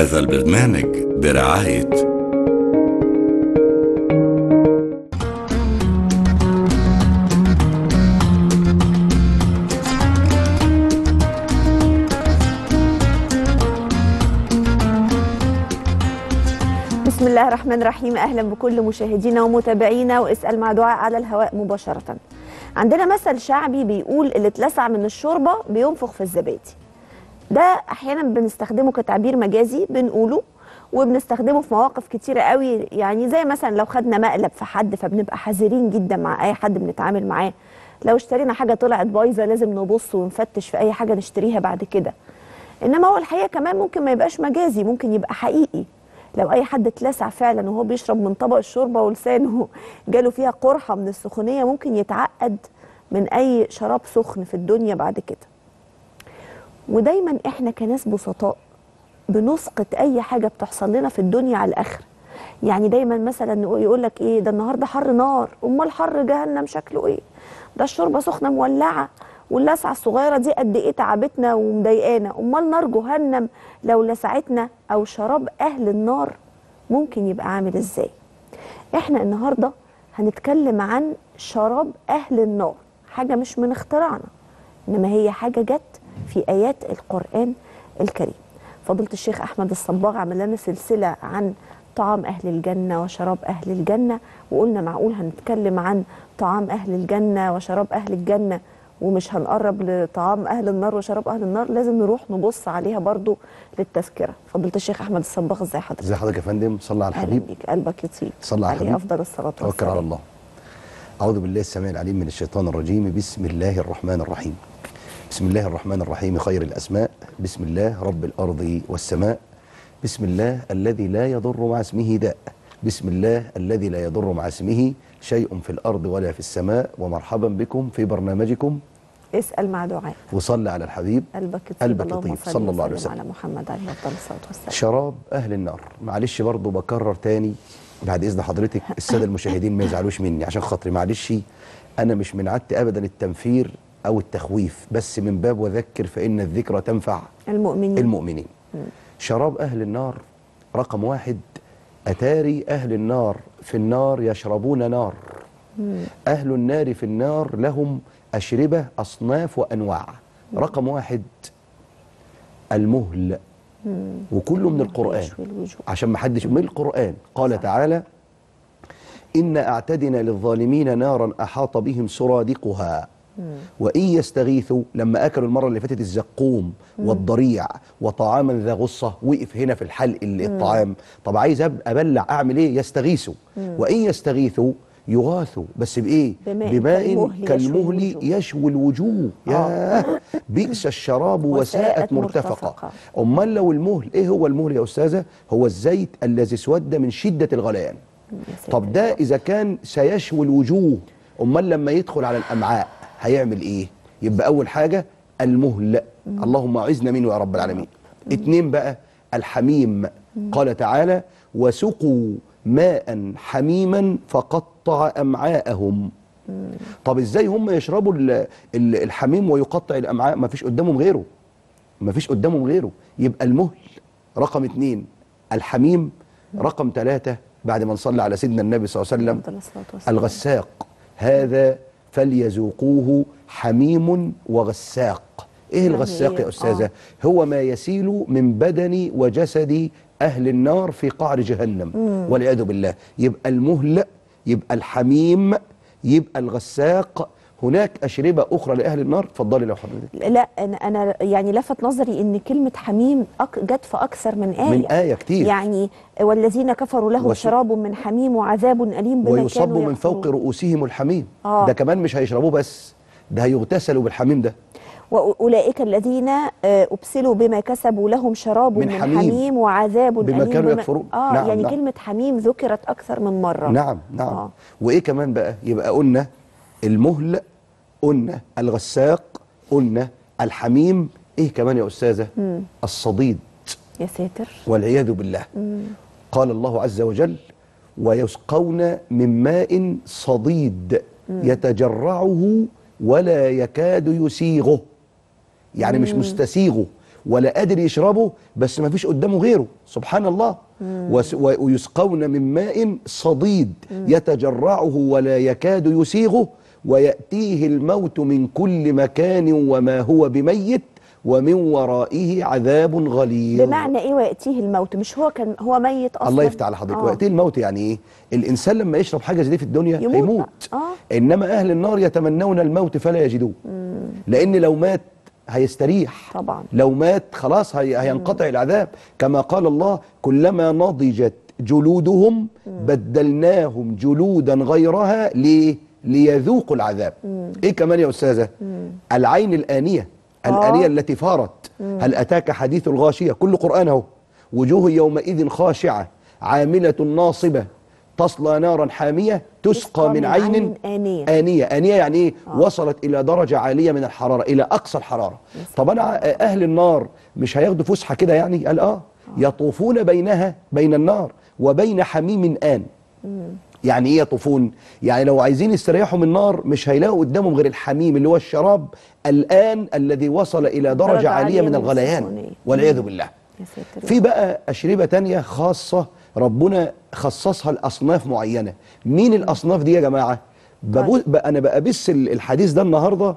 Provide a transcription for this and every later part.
هذا البرنامج برعاية بسم الله الرحمن الرحيم. أهلا بكل مشاهدينا ومتابعينا واسأل مع دعاء على الهواء مباشرة. عندنا مثل شعبي بيقول اللي اتلسع من الشوربة بينفخ في الزبادي. ده أحيانا بنستخدمه كتعبير مجازي بنقوله، وبنستخدمه في مواقف كتيرة قوي، يعني زي مثلا لو خدنا مقلب في حد فبنبقى حذرين جدا مع أي حد بنتعامل معاه. لو اشترينا حاجة طلعت بايظة لازم نبص ونفتش في أي حاجة نشتريها بعد كده. إنما هو الحقيقة كمان ممكن ما يبقاش مجازي، ممكن يبقى حقيقي. لو اي حد اتلسع فعلا وهو بيشرب من طبق الشوربه ولسانه جاله فيها قرحه من السخونيه، ممكن يتعقد من اي شراب سخن في الدنيا بعد كده. ودايما احنا كناس بسطاء بنسقط اي حاجه بتحصل لنا في الدنيا على الاخر. يعني دايما مثلا يقول لك ايه ده النهارده حر نار، امال حر جهنم شكله ايه؟ ده الشوربه سخنه مولعه واللسعه الصغيره دي قد ايه تعبتنا ومضايقانا، امال نار جهنم لو لسعتنا او شراب اهل النار ممكن يبقى عامل ازاي؟ احنا النهارده هنتكلم عن شراب اهل النار، حاجه مش من اختراعنا، انما هي حاجه جت في ايات القران الكريم. فضيلة الشيخ احمد الصباغ عمل لنا سلسله عن طعام اهل الجنه وشراب اهل الجنه، وقلنا معقول هنتكلم عن طعام اهل الجنه وشراب اهل الجنه ومش هنقرب لطعام اهل النار وشراب اهل النار، لازم نروح نبص عليها برضو للتذكره. فضيلة الشيخ احمد الصباغ، ازي حضرتك؟ ازي حضرتك يا فندم؟ صلى على الحبيب. بيك قلبك يطيب. صلى على الحبيب. افضل الصلاه والسلام. توكل على الله. اعوذ بالله السميع العليم من الشيطان الرجيم. بسم الله الرحمن الرحيم. بسم الله الرحمن الرحيم، خير الاسماء. بسم الله رب الارض والسماء. بسم الله الذي لا يضر مع اسمه داء. بسم الله الذي لا يضر مع اسمه شيء في الارض ولا في السماء. ومرحبا بكم في برنامجكم اسأل مع دعاء. وصلي على الحبيب. قلبك يطيب. صلى الله عليه وسلم. على محمد عليه افضل الصلاه والسلام. شراب اهل النار. معلش برضو بكرر تاني بعد اذن حضرتك، الساده المشاهدين ما يزعلوش مني عشان خاطري، معلش انا مش من عادتي ابدا التنفير او التخويف، بس من باب وذكر فان الذكرى تنفع المؤمنين. شراب اهل النار رقم واحد، اتاري اهل النار في النار يشربون نار. اهل النار في النار لهم أشربة أصناف وأنواع. رقم واحد المهل، وكله من القرآن عشان ما حدش من القرآن. قال تعالى إنا أعتدنا للظالمين نارا أحاط بهم سرادقها وإن يستغيثوا. لما أكلوا المرة اللي فاتت الزقوم والضريع وطعاما ذا غصة، وقف هنا في الحلق الطعام. طب عايز أبلع أعمل إيه؟ يستغيثوا. وإن يستغيثوا يغاثوا، بس بايه؟ بماء كالمهل يشوي الوجوه. يا بئس الشراب وساءت مرتفقه. امال لو المهل، ايه هو المهل يا استاذه؟ هو الزيت الذي اسود من شده الغليان. طب ده اذا كان سيشوي الوجوه، امال لما يدخل على الامعاء هيعمل ايه؟ يبقى اول حاجه المهل، اللهم اعذنا منه يا رب العالمين. اتنين بقى الحميم. قال تعالى وسقوا ماء حميما فقطع أمعاءهم. طب ازاي هم يشربوا الحميم ويقطع الأمعاء؟ ما فيش قدامهم غيره، ما فيش قدامهم غيره. يبقى المهل رقم اتنين، الحميم رقم ثلاثة، بعد ما نصلي على سيدنا النبي صلى الله عليه وسلم الغساق. هذا فليذوقوه حميم وغساق. ايه الغساق يا أستاذة؟ هو ما يسيل من بدن وجسد أهل النار في قعر جهنم والعياذ بالله. يبقى المهل، يبقى الحميم، يبقى الغساق. هناك أشربة أخرى لأهل النار. اتفضلي لو حضرتك. لا أنا يعني لفت نظري إن كلمة حميم جت في أكثر من آية. من آية كتير. يعني والذين كفروا لهم شراب من حميم وعذاب أليم بما ويصب كانوا من فوق رؤوسهم الحميم. ده كمان مش هيشربوه بس، ده هيغتسلوا بالحميم ده. وأولئك الذين أبسلوا بما كسبوا لهم شراب من حميم وعذاب بما أليم كانوا يكفرون. نعم يعني نعم. كلمة حميم ذكرت أكثر من مرة. نعم نعم. وإيه كمان بقى؟ يبقى قلنا المهل، قلنا الغساق، قلنا الحميم. إيه كمان يا أستاذة؟ الصديد. يا ساتر والعياذ بالله. قال الله عز وجل ويسقون من ماء صديد يتجرعه ولا يكاد يسيغه. يعني مش مستسيغه ولا قادر يشربه، بس ما فيش قدامه غيره، سبحان الله. ويسقون من ماء صديد يتجرعه ولا يكاد يسيغه ويأتيه الموت من كل مكان وما هو بميت ومن ورائه عذاب غليظ. بمعنى ايه ويأتيه الموت؟ مش هو ميت اصلا؟ الله يفتح على حضرتك. ويأتيه الموت يعني ايه؟ الانسان لما يشرب حاجه زي دي في الدنيا هيموت. انما اهل النار يتمنون الموت فلا يجدوه. لان لو مات هيستريح طبعا، لو مات خلاص هينقطع العذاب. كما قال الله: كلما نضجت جلودهم بدلناهم جلودا غيرها ليذوقوا العذاب. ايه كمان يا استاذه؟ العين الآنية التي فارت. هل أتاك حديث الغاشية؟ كل قرآن اهو. وجوه يومئذ خاشعة عاملة ناصبة تصلى نارا حامية تسقى من عين آنية يعني ايه؟ وصلت إلى درجة عالية من الحرارة، إلى أقصى الحرارة. طب أنا أهل النار مش هياخدوا فسحة كده يعني؟ قال يطوفون بين النار وبين حميم آن. يعني ايه يطوفون؟ يعني لو عايزين يستريحوا من النار مش هيلاقوا قدامهم غير الحميم اللي هو الشراب الآن الذي وصل إلى درجة عالية من الغليان والعياذ بالله. في بقى أشربة تانية خاصة ربنا خصصها لأصناف معينة. مين الأصناف دي يا جماعة؟ أنا بقبس الحديث ده النهاردة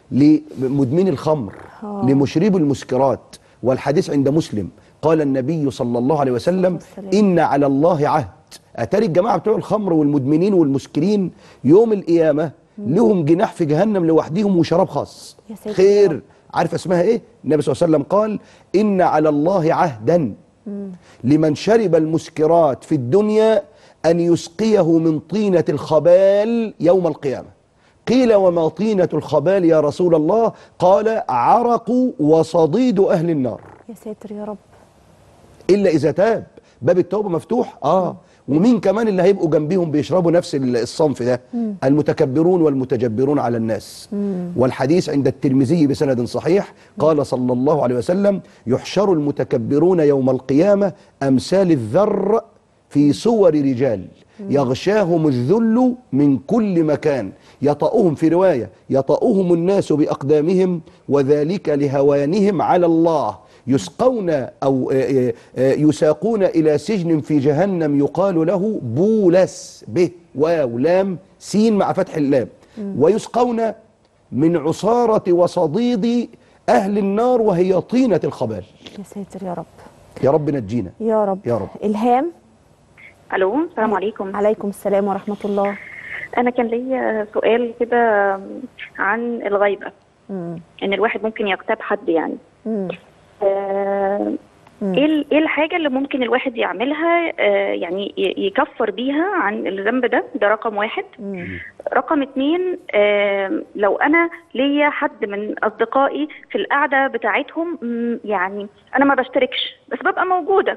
لمدمن الخمر، لمشرب المسكرات. والحديث عند مسلم قال النبي صلى الله عليه وسلم: إن على الله عهد. أتاري الجماعة بتوع الخمر والمدمنين والمسكرين يوم القيامة لهم جناح في جهنم لوحدهم وشراب خاص. خير. عارف اسمها ايه؟ النبي صلى الله عليه وسلم قال: إن على الله عهدا لمن شرب المسكرات في الدنيا أن يسقيه من طينة الخبال يوم القيامة. قيل: وما طينة الخبال يا رسول الله؟ قال: عرق وصديد أهل النار. يا ساتر يا رب. إلا إذا تاب. باب التوبة مفتوح. ومين كمان اللي هيبقوا جنبهم بيشربوا نفس الصنف ده؟ المتكبرون والمتجبرون على الناس. والحديث عند الترمذي بسند صحيح قال صلى الله عليه وسلم: يحشر المتكبرون يوم القيامة أمثال الذر في صور رجال يغشاهم الذل من كل مكان يطأهم، في رواية يطأهم الناس بأقدامهم وذلك لهوانهم على الله. يسقون أو يساقون إلى سجن في جهنم يقال له بولس، ب واو لام سين مع فتح اللام. ويسقون من عصارة وصديد أهل النار وهي طينة الخبال. يا ساتر يا رب. يا رب نجينا يا رب يا رب. إلهام. الو، السلام عليكم. عليكم السلام ورحمة الله. أنا كان ليا سؤال كده عن الغيبة. إن الواحد ممكن يغتاب حد يعني. ايه الحاجة اللي ممكن الواحد يعملها يعني يكفر بيها عن الذنب ده؟ ده رقم واحد. رقم اتنين، لو انا ليا حد من اصدقائي في القعدة بتاعتهم يعني انا ما بشتركش بس ببقى موجودة،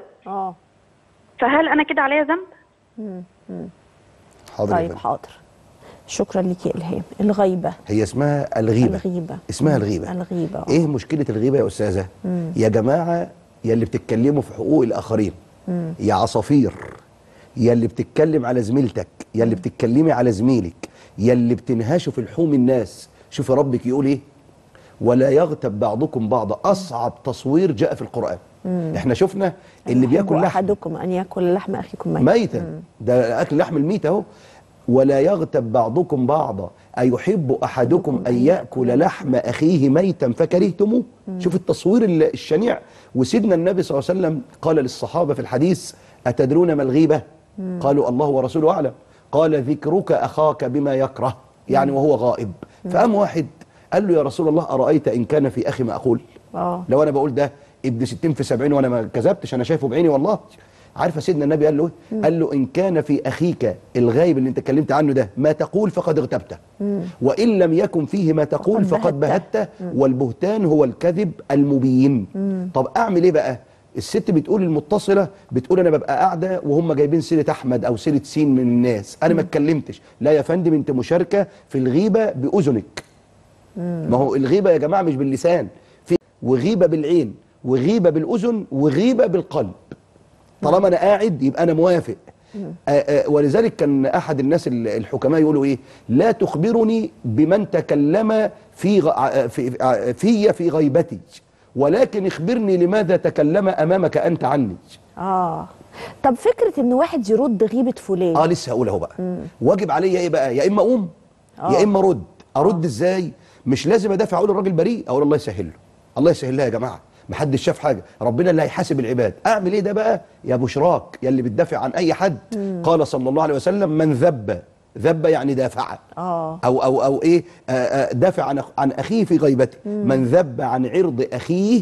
فهل انا كده عليا ذنب؟ حاضر. طيب حاضر. شكرا لك يا إلهام. الغيبة هي اسمها الغيبة. اسمها الغيبة. ايه مشكلة الغيبة يا أستاذة؟ يا جماعة يا اللي بتتكلموا في حقوق الآخرين، يا عصافير، يا اللي بتتكلم على زميلتك، يا اللي بتتكلمي على زميلك، يا اللي بتنهشوا في لحوم الناس. شوف ربك يقول ايه: ولا يغتب بعضكم بعضا. أصعب تصوير جاء في القرآن. احنا شفنا اللي بياكل لحم، أحدكم أن يأكل لحم أخيكم ميتا. ده أكل لحم الميت اهو. ولا يغتب بعضكم بعضا أيحب أحدكم أن يأكل لحم أخيه ميتا فكرهتموه. شوف التصوير الشنيع. وسيدنا النبي صلى الله عليه وسلم قال للصحابة في الحديث: أتدرون ما الغيبة؟ قالوا: الله ورسوله أعلم. قال: ذكرك أخاك بما يكره، يعني وهو غائب. فقام واحد قال له: يا رسول الله أرأيت إن كان في أخي ما أقول؟ لو أنا بقول ده ابن 60 في 70 وأنا ما كذبتش، أنا شايفه بعيني والله. عارفه سيدنا النبي قال له ايه؟ قال له: ان كان في اخيك الغيب اللي انت اتكلمت عنه ده ما تقول فقد اغتبته، وان لم يكن فيه ما تقول فقد بهته، والبهتان هو الكذب المبين. طب اعمل ايه بقى؟ الست بتقول المتصله بتقول انا ببقى قاعده وهم جايبين سيره احمد او سيره سين من الناس، انا ما اتكلمتش. لا يا فندم، انت مشاركه في الغيبه باذنك. ما هو الغيبه يا جماعه مش باللسان، في وغيبه بالعين وغيبه بالاذن وغيبه بالقلب. طالما انا قاعد يبقى انا موافق. ولذلك كان احد الناس الحكماء يقولوا ايه: لا تخبرني بمن تكلم في غيبتي، ولكن اخبرني لماذا تكلم امامك انت عني. طب فكره ان واحد يرد غيبه فلان، لسه هقول اهو بقى. واجب عليا ايه بقى؟ يا اما اقوم يا اما ارد ازاي؟ مش لازم ادافع اقول الراجل بريء، اقول الله يسهل له، الله يسهل لها يا جماعه، محدش شاف حاجه، ربنا اللي هيحاسب العباد. اعمل ايه ده بقى يا بشراك يا اللي بتدافع عن اي حد؟ قال صلى الله عليه وسلم: من ذب يعني دافع، او ايه، دافع عن اخيه في غيبته. من ذب عن عرض اخيه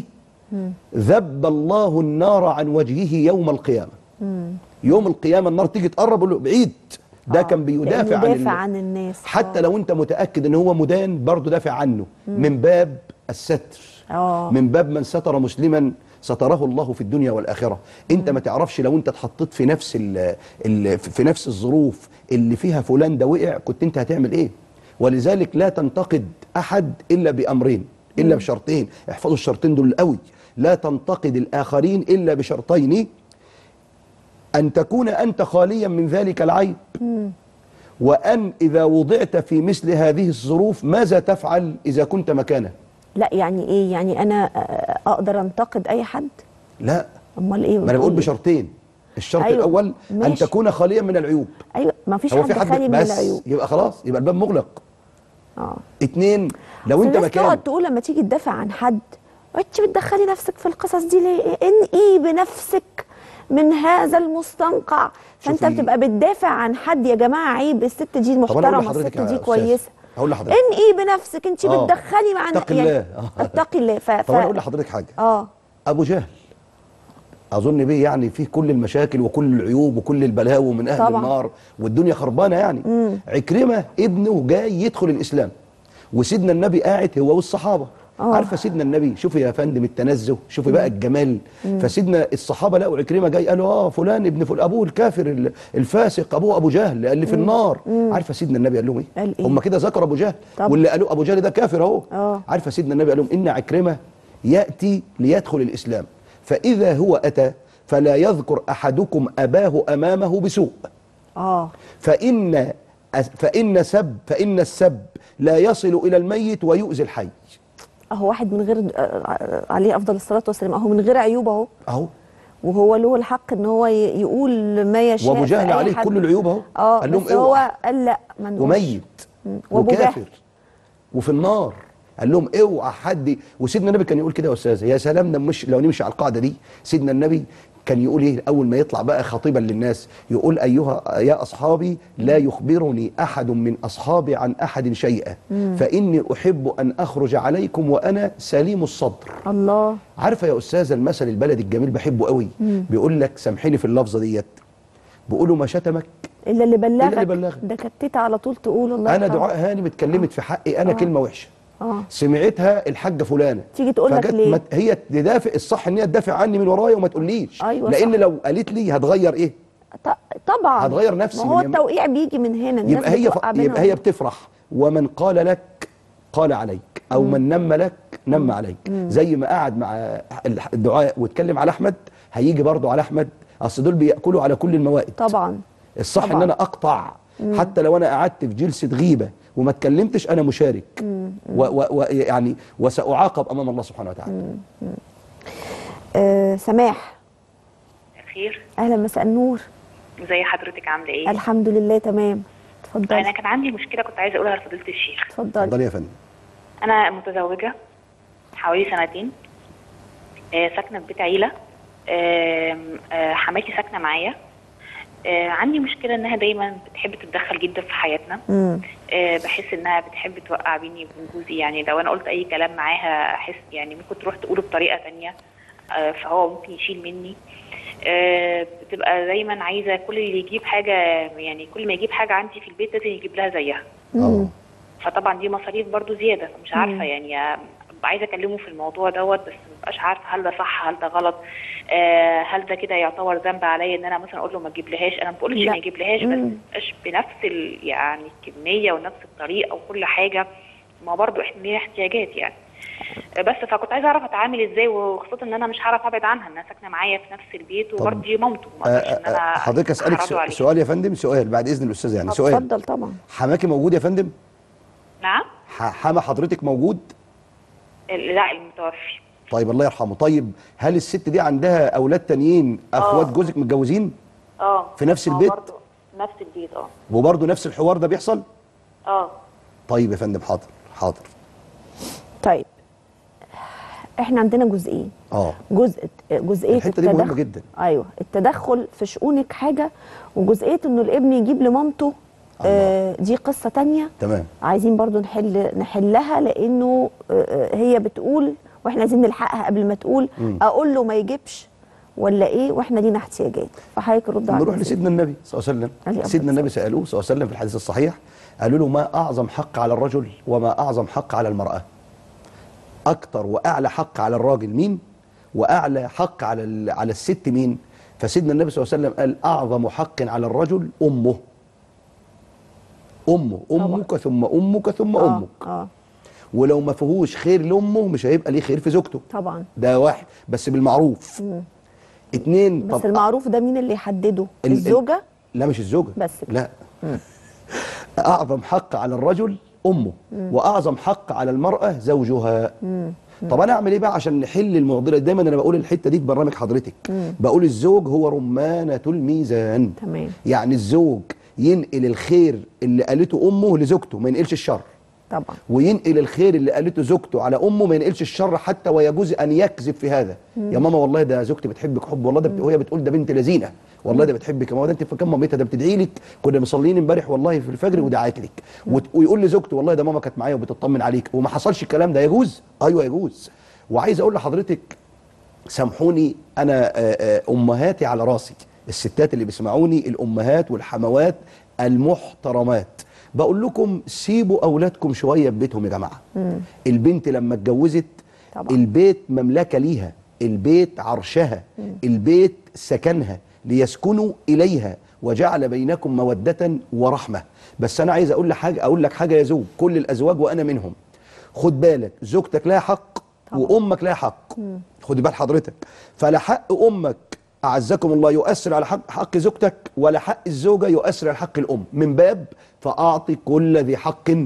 ذب الله النار عن وجهه يوم القيامه. يوم القيامه النار تيجي تقرب له بعيد، ده كان بيدافع عن الناس، حتى لو انت متاكد ان هو مدان برضه دافع عنه من باب الستر، من باب من ستر مسلما ستره الله في الدنيا والاخره. انت ما تعرفش لو انت اتحطيت في نفس الظروف اللي فيها فلان ده وقع كنت انت هتعمل ايه. ولذلك لا تنتقد احد الا بامرين، الا بشرطين، احفظوا الشرطين دول قوي. لا تنتقد الاخرين الا بشرطين: أن تكون أنت خاليا من ذلك العيب، وأن إذا وضعت في مثل هذه الظروف ماذا تفعل إذا كنت مكانه. لا يعني إيه؟ يعني أنا أقدر أنتقد أي حد؟ لا. أمال إيه؟ ما أنا بقول بشرطين. الشرط الأول ماشي. أن تكون خاليا من العيوب. أيوة، ما فيش حد خالي من العيوب، يبقى خلاص، يبقى الباب مغلق. 2، لو أنت مكان تقعد تقول لما تيجي تدافع عن حد: أنت بتدخلي نفسك في القصص دي ليه؟ انقي بنفسك من هذا المستنقع. فانت بتبقى بتدافع عن حد. يا جماعه عيب، الست دي محترمه، الست دي كويسه. هقول لحضرتك انقي بنفسك، انت بتدخلي معانا. اتقي الله. اتقي الله. طب انا اقول لحضرتك حاجه. ابو جهل اظن بيه يعني فيه كل المشاكل وكل العيوب وكل البلاوي من اهل طبعا. النار والدنيا خربانه يعني. عكرمه ابنه جاي يدخل الاسلام وسيدنا النبي قاعد هو والصحابه. عارفه سيدنا النبي، شوفي يا فندم التنزه، شوفي بقى الجمال. فسيدنا الصحابه لقوا عكرمه جاي، قالوا فلان ابن فلان، ابوه الكافر الفاسق، ابوه ابو جهل اللي في النار. عارفه سيدنا النبي قال لهم ايه؟ هم كده ذكروا ابو جهل واللي قالوا ابو جهل ده كافر اهو. عارفه سيدنا النبي قال لهم: ان عكرمه ياتي ليدخل الاسلام، فاذا هو اتى فلا يذكر احدكم اباه امامه بسوء. فان السب لا يصل الى الميت ويؤذي الحي. اهو واحد من غير عليه افضل الصلاه والسلام، اهو من غير عيوب اهو وهو له الحق ان هو يقول ما يشاء. وابو جهل عليه كل العيوب اهو. قال لهم هو قال لا وميت وكافر وفي النار. قال لهم اوعى حد. وسيدنا النبي كان يقول كده يا استاذ، يا سلام لو نمشي على القاعده دي. سيدنا النبي كان يقول ايه اول ما يطلع بقى خطيبا للناس؟ يقول: يا اصحابي لا يخبرني احد من اصحابي عن احد شيئا فاني احب ان اخرج عليكم وانا سليم الصدر. الله. عارفه يا استاذه المثل البلدي الجميل بحبه قوي، بيقول لك سامحيني في اللفظه ديت، بيقولوا: ما شتمك الا اللي بلغك. ده كتت على طول تقول الله. انا دعاء هاني اتكلمت في حقي انا كلمه وحشه، سمعتها الحاجه فلانه، تيجي تقول لك ليه؟ هي تدافع، الصح ان هي تدافع عني من ورايا وما تقوليش. لان صح. لو قالت لي هتغير ايه؟ طبعا هتغير نفسي. ما هو التوقيع بيجي من هنا. يبقى هي بتفرح. ومن قال لك قال عليك، او من نم لك نم عليك. زي ما قعد مع الدعاء واتكلم على احمد، هيجي برضه على احمد. اصل دول بياكلوا على كل الموائد. طبعا الصح طبعا. ان انا اقطع. حتى لو انا قعدت في جلسه غيبه وما اتكلمتش انا مشارك، يعني وساعاقب امام الله سبحانه وتعالى. سماح. خير. اهلا، مساء النور. ازي حضرتك، عامله ايه؟ الحمد لله تمام. اتفضلي. انا كان عندي مشكله كنت عايزه اقولها لفضيله الشيخ. اتفضلي يا فندم. انا متزوجه حوالي 2 سنين، ساكنه في بيت عيله، حماتي ساكنه معايا. عندي مشكله انها دايما بتحب تتدخل جدا في حياتنا. بحس انها بتحب توقع بيني وبين جوزي. يعني لو انا قلت اي كلام معاها احس يعني ممكن تروح تقوله بطريقه ثانيه، فهو ممكن يشيل مني. بتبقى دايما عايزه كل اللي يجيب حاجه، يعني كل ما يجيب حاجه عندي في البيت لازم يجيب لها زيها. فطبعا دي مصاريف برضو زياده، فمش عارفه يعني عايزه اكلمه في الموضوع دوت، بس مبقاش عارفه هل ده صح هل ده غلط. هل ده كده يعتبر ذنب عليا ان انا مثلا اقول له ما تجيبلهاش؟ انا ما بقولش ما يجيبلهاش، بس ما تبقاش بنفس يعني الكميه ونفس الطريقه وكل حاجه. ما برضو ليها احتياجات يعني. بس فكنت عايزه اعرف اتعامل ازاي، وخاصه ان انا مش هعرف ابعد عنها، انها ساكنه معايا في نفس البيت وبرضه دي مامته. ما اقدرش ان انا حضرتك اسالك سؤال يا فندم، سؤال بعد اذن الاستاذه يعني. سؤال. اتفضل. طبعا. حماكي موجود يا فندم؟ نعم. حما حضرتك موجود؟ لا، المتوفي. طيب الله يرحمه. طيب هل الست دي عندها اولاد تانيين اخوات جوزك متجوزين؟ في نفس البيت؟ برضه نفس البيت. وبرضه نفس الحوار ده بيحصل؟ طيب يا فندم، حاضر حاضر. طيب احنا عندنا جزئين. جزئيه الحته دي مهمه جدا. ايوه، التدخل في شؤونك حاجه، وجزئيه انه الابن يجيب لمامته دي قصه تانية. تمام. عايزين برضو نحلها، لانه هي بتقول واحنا عايزين نلحقها قبل ما تقول. اقول له ما يجيبش ولا ايه، واحنا لينا احتياجات. فحضرتك رد على نروح لسيدنا النبي صلى الله عليه وسلم. سيدنا النبي سالوه صلى الله عليه وسلم في الحديث الصحيح، قالوا له ما اعظم حق على الرجل وما اعظم حق على المراه؟ اكتر واعلى حق على الراجل مين؟ واعلى حق على الست مين؟ فسيدنا النبي صلى الله عليه وسلم قال اعظم حق على الرجل امه. امك ثم امك ثم امك. ولو ما فيهوش خير لامه مش هيبقى ليه خير في زوجته. طبعا. ده واحد، بس بالمعروف. اتنين، بس المعروف ده مين اللي يحدده؟ الزوجه؟ لا مش الزوجه، بس لا. اعظم حق على الرجل امه، واعظم حق على المراه زوجها. طب انا اعمل ايه بقى عشان نحل المعضله؟ دايما انا بقول الحته دي في برنامج حضرتك. بقول الزوج هو رمانه الميزان. تمام. يعني الزوج ينقل الخير اللي قالته امه لزوجته، ما ينقلش الشر. طبعا. وينقل الخير اللي قالته زوجته على امه، ما ينقلش الشر، حتى ويجوز ان يكذب في هذا. يا ماما والله ده زوجتي بتحبك حب، والله ده وهي بتقول ده بنت لذينه، والله ده بتحبك يا ماما، ده انت فاكره مامتها ده بتدعي لك، كنا مصلين امبارح والله في الفجر ودعت لك. ويقول لزوجته والله ده ماما كانت معايا وبتطمن عليك، وما حصلش الكلام ده. يجوز؟ ايوه يجوز. وعايز اقول لحضرتك سامحوني، انا امهاتي على راسي، الستات اللي بيسمعوني، الامهات والحموات المحترمات، بقول لكم سيبوا اولادكم شويه في بيتهم يا جماعه. البنت لما اتجوزت طبعا البيت مملكه ليها، البيت عرشها، البيت سكنها، ليسكنوا اليها وجعل بينكم موده ورحمه. بس انا عايز اقول لك حاجه يا زوج، كل الازواج وانا منهم، خد بالك زوجتك لها حق طبعا، وامك لها حق. خد بال حضرتك، فلا حق امك أعزكم الله يؤثر على حق زوجتك، ولا حق الزوجة يؤثر على حق الأم، من باب فأعطي كل ذي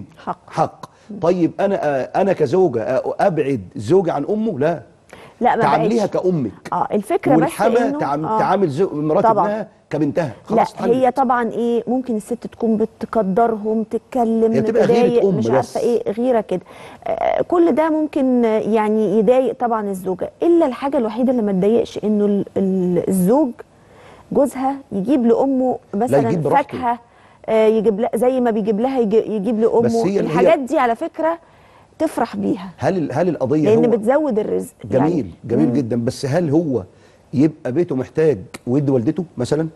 حق. طيب أنا كزوجة أبعد زوجي عن أمه؟ لا، ما تعامليها كأمك. الفكرة بس إنه تعامل مرات ابنها كبنتها. خلاص. لا هي طبعا ايه، ممكن الست تكون بتقدرهم، تتكلم، هي بتبقى غيرة أم، مش عارفه ايه، غيره كده. كل ده ممكن يعني يضايق طبعا الزوجه، الا الحاجه الوحيده اللي ما تضايقش انه الزوج جوزها يجيب لامه مثلا فاكهه، يجيب لها زي ما بيجيب لها يجيب لامه. الحاجات دي على فكره تفرح بيها. هل القضيه لان بتزود الرزق. جميل جميل جدا، بس هل هو يبقى بيته محتاج ويدي والدته مثلا،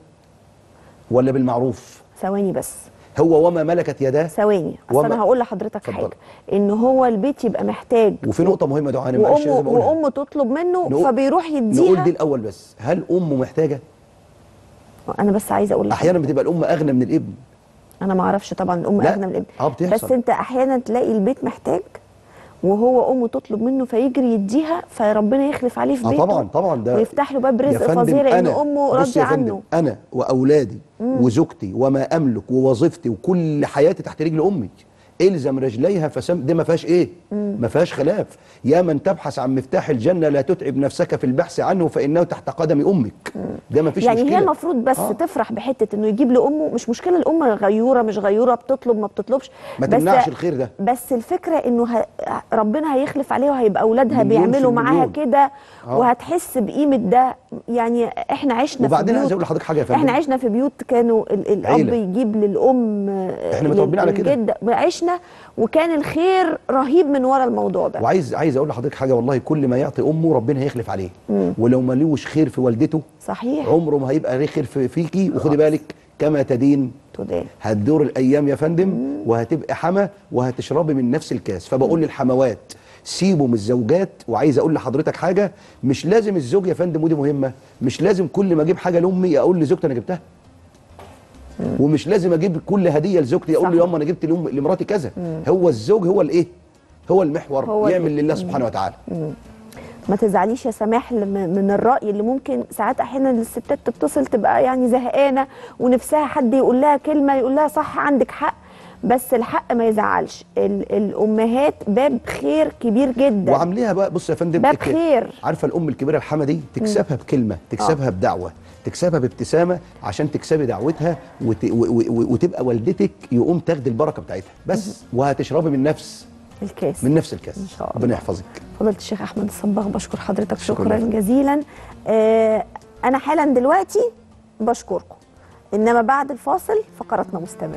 ولا بالمعروف؟ ثواني بس، هو وما ملكت يداه. ثواني، اصل انا هقول لحضرتك حاجه، ان هو البيت يبقى محتاج، وفي نقطه مهمه دعاء معلش لازم اقولها، وامه تطلب منه فبيروح يديها. نقول دي الاول بس، هل امه محتاجه؟ انا بس عايزه اقول لك احيانا بتبقى الام اغنى من الابن. انا ما اعرفش طبعا الام اغنى من الابن، بتحصل. بس انت احيانا تلاقي البيت محتاج وهو امه تطلب منه فيجري يديها، فربنا يخلف عليه في بيته. طبعا ده ويفتح له باب رزق فظيع، لان امه راضيه عنه. انا واولادي وزوجتي وما املك ووظيفتي وكل حياتي تحت رجل امي، الزم رجليها دي ما فيهاش ايه، ما فيهاش خلاف. يا من تبحث عن مفتاح الجنه لا تتعب نفسك في البحث عنه فانه تحت قدم امك. ده ما فيش يعني مشكله. هي المفروض بس تفرح بحته انه يجيب لامه، مش مشكله الام غيوره مش غيوره، بتطلب ما بتطلبش، ما تمنعش الخير ده. بس الفكره انه ربنا هيخلف عليها، وهيبقى اولادها بيعملوا معاها كده، وهتحس بقيمه ده. يعني احنا عشنا وبعدين عايز اقول لحضرتك حاجه يا فندم، احنا عشنا في بيوت كانوا الاب يجيب للام، احنا متربيين على كده، عشنا وكان الخير رهيب من ورا الموضوع ده. وعايز اقول لحضرتك حاجه، والله كل ما يعطي امه ربنا هيخلف عليه. ولو ما لوش خير في والدته صحيح عمره ما هيبقى ليه خير فيكي. وخدي بالك كما تدين هتدور الايام يا فندم، وهتبقى حما وهتشربي من نفس الكاس. فبقول للحموات سيبوا من الزوجات. وعايز اقول لحضرتك حاجه، مش لازم الزوج يا فندم، ودي مهمه، مش لازم كل ما اجيب حاجه لامي اقول لزوجتي انا جبتها. ومش لازم اجيب كل هديه لزوجتي اقول له ياما انا جبت لمراتي كذا. هو الزوج هو الايه، هو المحور، هو يعمل لله سبحانه وتعالى. ما تزعليش يا سماح من الرأي اللي ممكن ساعات احيانا الستات تتصل تبقى يعني زهقانه ونفسها حد يقول لها كلمه، يقول لها صح عندك حق، بس الحق ما يزعلش، الامهات باب خير كبير جدا وعامليها بقى. بص يا فندم، باب خير. عارفه الام الكبيره الحما دي تكسبها بكلمه، تكسبها بدعوه، تكسبها بابتسامه عشان تكسبي دعوتها وتبقى والدتك يقوم تاخدي البركه بتاعتها بس، وهتشربي من نفس الكاس، من نفس الكاس. ان شاء الله. ربنا يحفظك. فضيلة الشيخ احمد الصباغ، بشكر حضرتك شكرا جزيلا. انا حالا دلوقتي بشكركم، انما بعد الفاصل فقراتنا مستمره.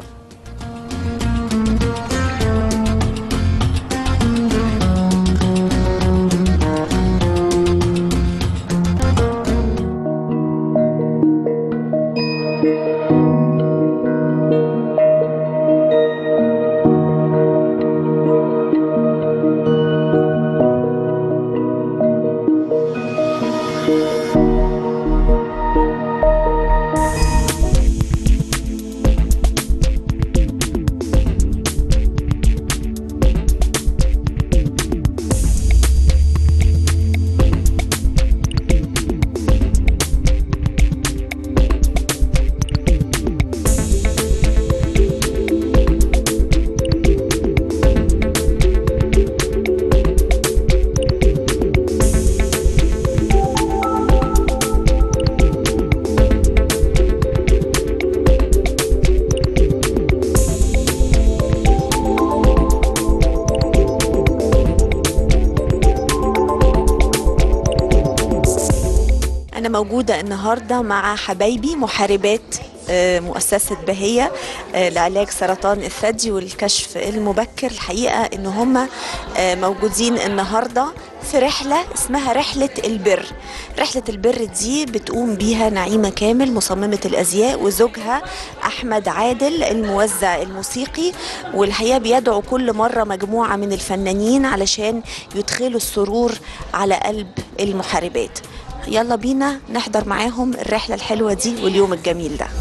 موجودة النهاردة مع حبايبي محاربات مؤسسة بهية لعلاج سرطان الثدي والكشف المبكر. الحقيقة ان هم موجودين النهاردة في رحلة اسمها رحلة البر. رحلة البر دي بتقوم بيها نعيمة كامل مصممة الأزياء وزوجها أحمد عادل الموزع الموسيقي، والحقيقة بيدعو كل مرة مجموعة من الفنانين علشان يدخلوا السرور على قلب المحاربات. يلا بينا نحضر معاهم الرحلة الحلوة دي واليوم الجميل ده.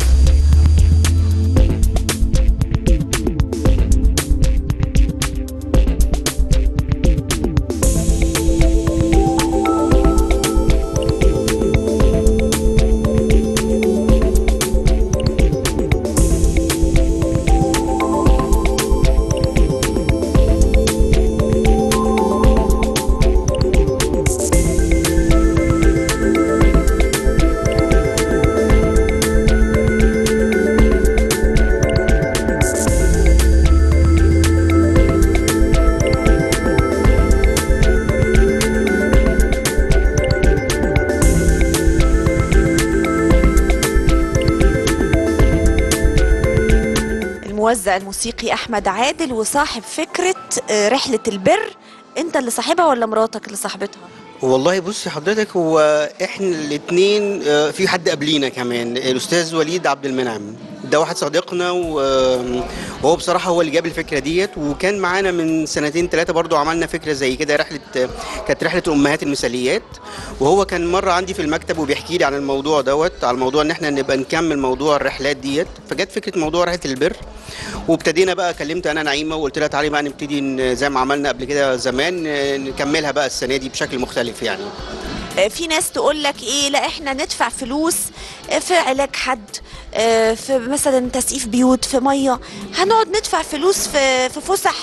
الموزع الموسيقي أحمد عادل وصاحب فكرة رحلة البر. أنت اللي صاحبها ولا مراتك اللي صاحبتها؟ والله بصي حضرتك، هو احنا الاثنين في حد قبلينا كمان، الاستاذ وليد عبد المنعم، ده واحد صديقنا وهو بصراحه هو اللي جاب الفكره ديت، وكان معانا من سنتين ثلاثه برضو عملنا فكره زي كده، كانت رحله الامهات المثاليات، وهو كان مره عندي في المكتب وبيحكي لي عن الموضوع دوت، على الموضوع ان احنا نبقى نكمل موضوع الرحلات ديت، فجت فكره موضوع رحله البر، وابتدينا بقى. كلمت انا نعيمه وقلت لها تعالي بقى نبتدي زي ما عملنا قبل كده زمان، نكملها بقى السنه دي بشكل مختلف يعني. في ناس تقول لك ايه، لا احنا ندفع فلوس في علاج حد، في مثلا تسقيف بيوت، في ميه، هنقعد ندفع فلوس في فسح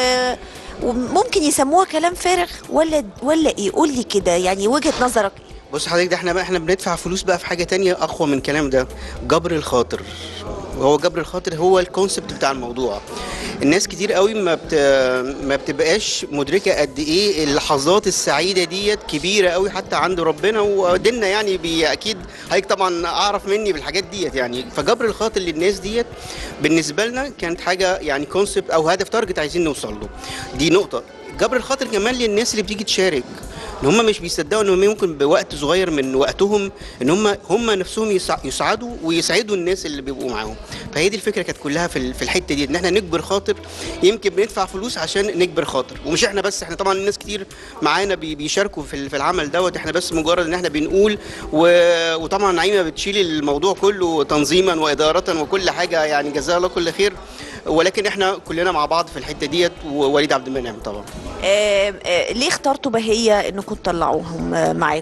وممكن يسموها كلام فارغ ولا ايه؟ قول لي كده يعني وجهة نظرك ايه؟ بص حضرتك، ده احنا بندفع فلوس بقى في حاجه تانية اقوى من الكلام ده، جبر الخاطر. وهو جبر الخاطر هو الكونسبت بتاع الموضوع. الناس كتير قوي ما بتبقاش مدركه قد ايه اللحظات السعيده ديت كبيره قوي حتى عند ربنا وديننا، يعني اكيد حضرتك طبعا اعرف مني بالحاجات ديت يعني. فجبر الخاطر للناس ديت بالنسبه لنا كانت حاجه يعني كونسبت او هدف تارجت عايزين نوصل له. دي نقطه. جبر الخاطر كمان للناس اللي بتيجي تشارك، ان هم مش بيصدقوا ان هم ممكن بوقت صغير من وقتهم ان هم نفسهم يسعدوا ويسعدوا الناس اللي بيبقوا معاهم. فهي دي الفكره كانت كلها في الحته دي، ان احنا نجبر خاطر. يمكن بندفع فلوس عشان نجبر خاطر، ومش احنا بس، احنا طبعا الناس كتير معانا بيشاركوا في العمل دوت، احنا بس مجرد ان احنا بنقول وطبعا نعيمه بتشيل الموضوع كله تنظيما واداره وكل حاجه، يعني جزاها الله كل خير، ولكن احنا كلنا مع بعض في الحته ديت، ووليد عبد المنعم طبعا. ليه اخترتوا بهية انكم تطلعوهم معاكم؟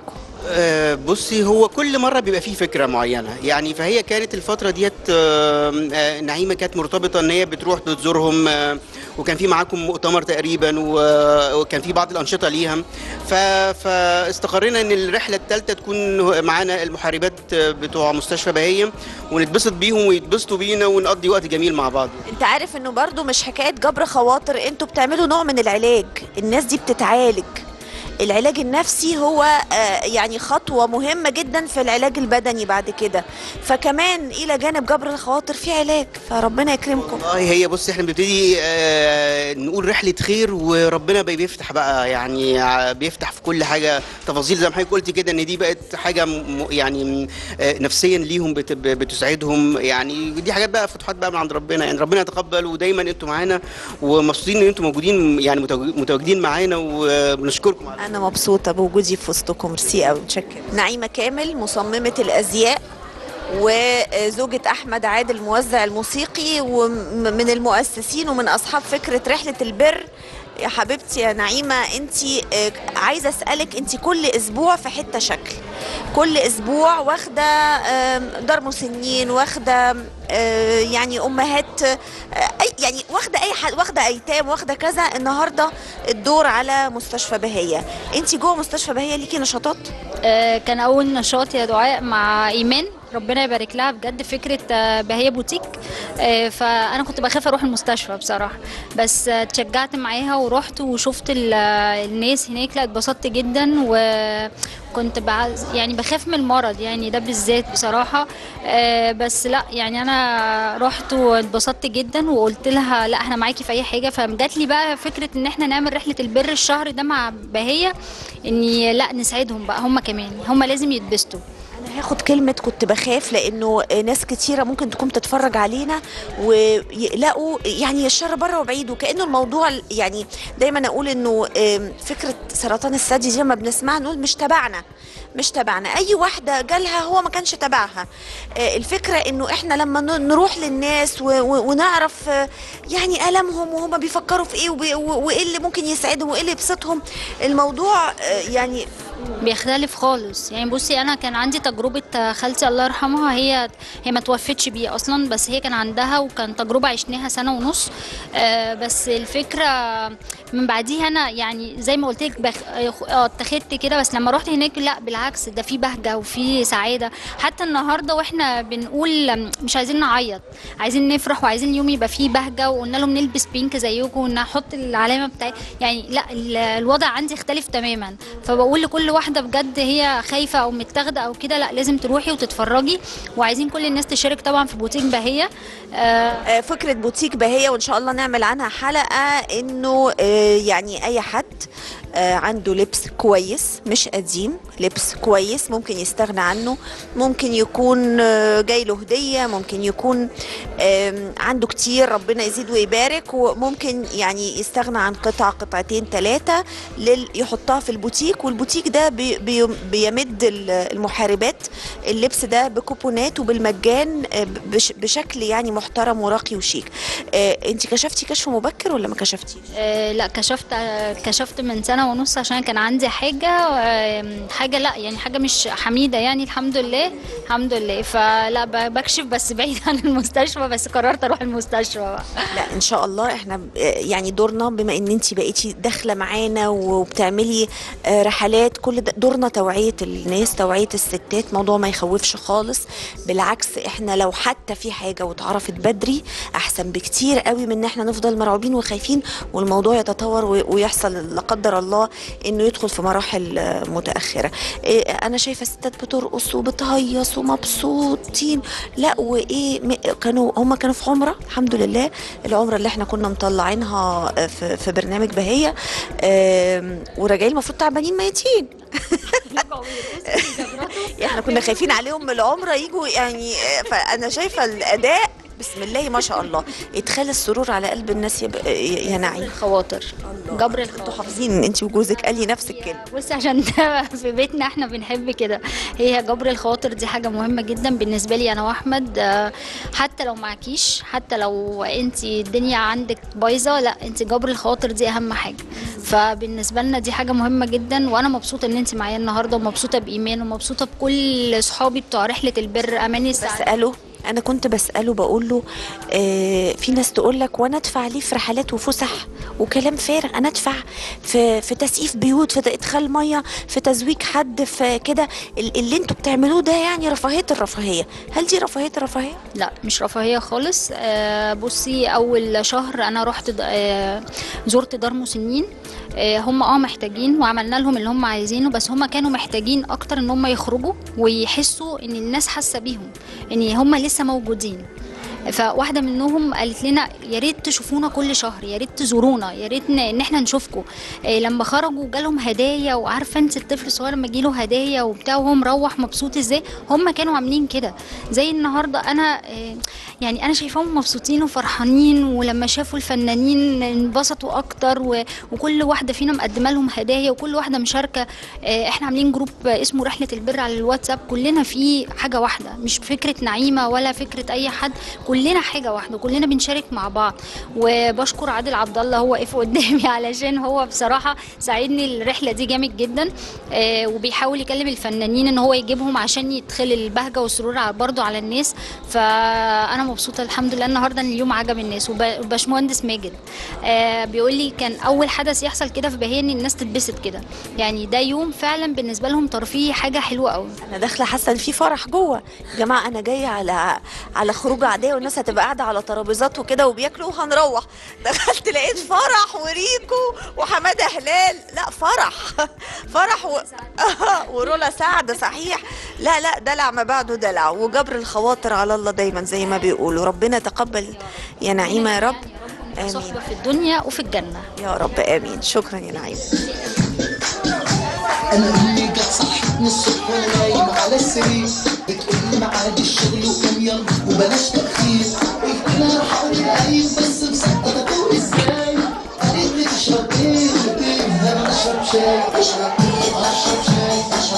بصي، هو كل مره بيبقى فيه فكره معينه يعني. فهي كانت الفتره ديت نعيمه كانت مرتبطه ان هي بتروح بتزورهم، وكان في معاكم مؤتمر تقريبا، وكان في بعض الانشطه ليها. فاستقرينا ان الرحله الثالثه تكون معانا المحاربات بتوع مستشفى بهية، ونتبسط بيهم ويتبسطوا بينا ونقضي وقت جميل مع بعض. انت عارف انه برضو مش حكايه جبر خواطر، انتوا بتعملوا نوع من العلاج، الناس دي بتتعالج. العلاج النفسي هو يعني خطوة مهمة جدا في العلاج البدني بعد كده، فكمان إلى جانب جبر الخواطر في علاج، فربنا يكرمكم. والله هي بص، احنا بنبتدي نقول رحلة خير، وربنا بيفتح بقى يعني، بيفتح في كل حاجة تفاصيل زي ما حضرتك قلت كده، ان دي بقت حاجة يعني نفسيا ليهم بتسعدهم يعني. دي حاجات بقى فتوحات بقى من عند ربنا يعني. ربنا يتقبل، ودايما انتوا معانا ومبسوطين ان انتوا موجودين يعني، متواجدين معانا، وبنشكركم على أنا مبسوطة بوجودي في وسطكم، ميرسي قوي، متشكرة. نعيمة كامل مصممة الأزياء، وزوجة أحمد عادل موزع الموسيقي، ومن المؤسسين ومن أصحاب فكرة رحلة البر. يا حبيبتي يا نعيمة، أنت عايزة أسألك، أنت كل أسبوع في حتة شكل، كل أسبوع واخدة دار مسنين، واخدة يعني أمهات، يعني واخدة أي حد، واخدة أيتام، واخدة كذا. النهاردة الدور على مستشفى بهية. أنت جوه مستشفى بهية ليكي نشاطات؟ كان أول نشاط يا دعاء مع إيمان، ربنا يبارك لها بجد، فكرة بهية بوتيك. فأنا كنت بخاف أروح المستشفى بصراحة، بس اتشجعت معاها ورحت وشفت الناس هناك. لا اتبسطت جدا، وكنت يعني بخاف من المرض يعني ده بالذات بصراحة. بس لا يعني أنا رحت واتبسطت جدا، وقلت لها لا احنا معاكي في أي حاجة. فجات لي بقى فكرة إن احنا نعمل رحلة البر الشهر ده مع بهية، إني لا نساعدهم بقى، هم كمان هم لازم يتبسطوا. أنا هاخد كلمة كنت بخاف، لأنه ناس كتيرة ممكن تكون تتفرج علينا ويلاقوا يعني الشر بره وبعيد، وكأنه الموضوع يعني دايما أقول إنه فكرة سرطان الثدي دي لما بنسمعها نقول مش تبعنا. أي واحدة جالها هو ما كانش تبعها. الفكرة إنه إحنا لما نروح للناس ونعرف يعني ألمهم، وهم بيفكروا في إيه، وإيه اللي ممكن يسعدهم، وإيه اللي يبسطهم، الموضوع يعني بيختلف خالص يعني. بصي انا كان عندي تجربه خالتي الله يرحمها، هي ما توفتش بيه اصلا، بس هي كان عندها، وكان تجربه عشناها سنه ونص. بس الفكره من بعديها انا يعني زي ما قلت لك اتخذت كده. بس لما رحت هناك لا بالعكس، ده في بهجه وفي سعاده. حتى النهارده واحنا بنقول مش عايزين نعيط، عايزين نفرح، وعايزين اليوم يبقى فيه بهجه، وقلنا لهم نلبس بينك زيكم، ونحط العلامه بتاعي يعني. لا الوضع عندي اختلف تماما. فبقول لكل واحده بجد هي خايفه او متاخده او كده، لا لازم تروحي وتتفرجي. وعايزين كل الناس تشارك طبعا في بوتيك بهية. فكره بوتيك بهية، وان شاء الله نعمل عنها حلقه، انه يعني اي حد عنده لبس كويس مش قديم، لبس كويس ممكن يستغنى عنه، ممكن يكون جاي له هدية، ممكن يكون عنده كتير ربنا يزيد ويبارك، وممكن يعني يستغنى عن قطعتين 3 يحطها في البوتيك. والبوتيك ده بيمد المحاربات اللبس ده بكوبونات وبالمجان بشكل يعني محترم وراقي وشيك. انت كشفتي كشف مبكر ولا ما كشفتيش؟ لا كشفت من سنة ونص، عشان كان عندي حاجة لا يعني حاجة مش حميدة يعني، الحمد لله. فلا بكشف بس بعيد عن المستشفى، بس قررت اروح المستشفى بقى. لا ان شاء الله احنا يعني دورنا، بما ان انت بقيتي داخله معانا وبتعملي رحلات، كل دورنا توعية الناس، توعية الستات. موضوع ما يخوفش خالص، بالعكس احنا لو حتى في حاجة واتعرفت بدري احسن بكتير قوي من ان احنا نفضل مرعوبين وخايفين والموضوع يتطور ويحصل لا قدر الله انه يدخل في مراحل متاخره. انا شايفه الستات بترقص وبتهيص ومبسوطين. لا وايه، هم كانوا في عمره، الحمد لله، العمره اللي احنا كنا مطلعينها في برنامج بهية، وراجعين المفروض تعبانين ميتين. احنا كنا خايفين عليهم من العمره يجوا يعني. فانا شايفه الاداء بسم الله ما شاء الله، ادخال السرور على قلب الناس يا نعيم. خواطر، جبر الخواطر. انتوا حافظين ان انت وجوزك قال لي نفس الكلمه. بصي عشان ده في بيتنا احنا بنحب كده. هي جبر الخواطر دي حاجه مهمه جدا بالنسبه لي انا واحمد. حتى لو معكيش، حتى لو انت الدنيا عندك بايظه، لا انت جبر الخواطر دي اهم حاجه. فبالنسبه لنا دي حاجه مهمه جدا، وانا مبسوطه ان انت معايا النهارده، ومبسوطه بايمان، ومبسوطه بكل صحابي بتوع رحله البر. اماني بساله، انا كنت بساله بقول له في ناس تقول لك وانا ادفع ليه في رحلات وفسح وكلام فارغ، انا ادفع في تسقيف بيوت، في ادخال ميه، في تزويج حد، في كده. اللي انتوا بتعملوه ده يعني رفاهيه الرفاهيه. هل دي رفاهيه الرفاهيه؟ لا مش رفاهيه خالص. بصي اول شهر انا رحت زرت دار مسنين. هم محتاجين، وعملنا لهم اللي هم عايزينه، بس هم كانوا محتاجين اكتر ان هم يخرجوا ويحسوا ان الناس حاسه بيهم، ان هم لسه موجودين. فواحده منهم قالت لنا يا ريت تشوفونا كل شهر، يا ريت تزورونا، يا ريت ان احنا نشوفكم. لما خرجوا جالهم هدايا، وعارفه انت الطفل الصغير لما يجيله هدايا وبتاع وهو مروح مبسوط ازاي، هم كانوا عاملين كده. زي النهارده انا يعني انا شايفاهم مبسوطين وفرحانين، ولما شافوا الفنانين انبسطوا اكتر، وكل واحده فينا مقدمه لهم هدايا، وكل واحده مشاركه. احنا عاملين جروب اسمه رحله البر على الواتساب، كلنا فيه حاجه واحده، مش فكره نعيمه ولا فكره اي حد، كلنا حاجه واحده، كلنا بنشارك مع بعض. وبشكر عادل عبد الله، هو واقف قدامي علشان هو بصراحه ساعدني الرحله دي جامد جدا. وبيحاول يكلم الفنانين ان هو يجيبهم عشان يدخل البهجه والسرور برضو على الناس. فانا مبسوطه الحمد لله النهارده ان اليوم عجب الناس. وباشمهندس ماجد بيقول لي كان اول حدث يحصل كده في بهية ان الناس تتبسط كده، يعني ده يوم فعلا بالنسبه لهم ترفيه، حاجه حلوه قوي. انا داخله حاسه ان في فرح جوه. يا جماعه انا جايه على خروجه عاديه، والناس هتبقى قاعده على ترابيزات وكده وبياكلوا وهنروح. دخلت لقيت فرح وريكو وحماده هلال. لا فرح ورولا سعد. صحيح، لا دلع ما بعده دلع، وجبر الخواطر على الله دايما زي ما بيقولوا. ربنا تقبل يا نعيمه يا رب. آمين. صحبه في الدنيا وفي الجنه يا رب. امين. شكرا يا نعيمه. انا اللي جت صحتني الصبح وانا نايم على السرير، بتقول لي معاد الشغل وقوم يلا وبلاش تاخير. انا راح اقول قايم بس مسقطه تقول ازاي. قالت لي تشرب ايه؟ قلت لها انا اشرب شاي. اشرب شاي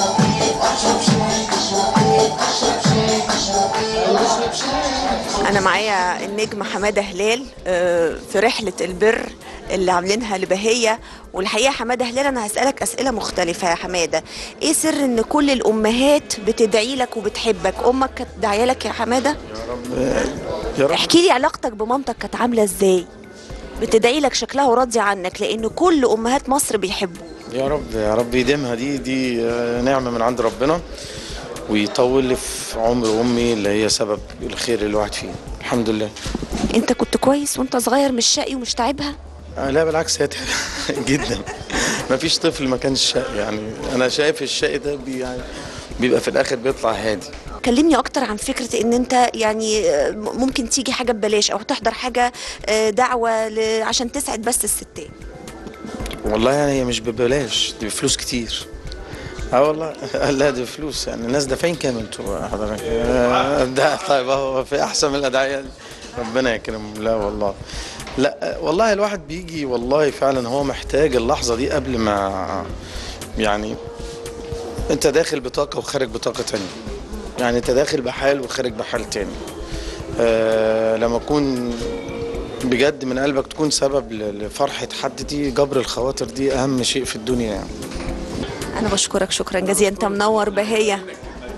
أنا معايا النجم حمادة هلال في رحلة البر اللي عاملينها لبهية. والحقيقة حمادة هلال أنا هسألك أسئلة مختلفة يا حمادة. إيه سر إن كل الأمهات بتدعي لك وبتحبك؟ أمك كانت داعية لك يا حمادة؟ يا رب. احكي لي علاقتك بمامتك كانت عاملة إزاي؟ بتدعي لك شكلها وراضية عنك، لأن كل أمهات مصر بيحبوا. يا رب يديمها. دي نعمة من عند ربنا، ويطول لي في عمر امي اللي هي سبب الخير اللي الواحد فيه. الحمد لله. انت كنت كويس وانت صغير، مش شقي ومش تعبها؟ لا بالعكس، هي جدا. ما فيش طفل ما كانش شقي. يعني انا شايف الشقي ده يعني بيبقى في الاخر بيطلع هادي. كلمني اكتر عن فكره ان انت يعني ممكن تيجي حاجه ببلاش او تحضر حاجه دعوه عشان تسعد بس الستات. والله يعني هي مش ببلاش، دي بفلوس كتير. والله لا دي فلوس. يعني الناس دافعين كام انتوا حضرتك؟ ده طيب اهو في احسن من الادعيه. ربنا يكرمهم. لا والله، لا والله الواحد بيجي والله فعلا هو محتاج اللحظه دي قبل ما، يعني انت داخل بطاقه وخارج بطاقه تانية. يعني انت داخل بحال وخارج بحال تاني. لما تكون بجد من قلبك تكون سبب لفرحه حد، دي جبر الخواطر، دي اهم شيء في الدنيا يعني. أنا بشكرك شكرا جزيلا، أنت منور بهية.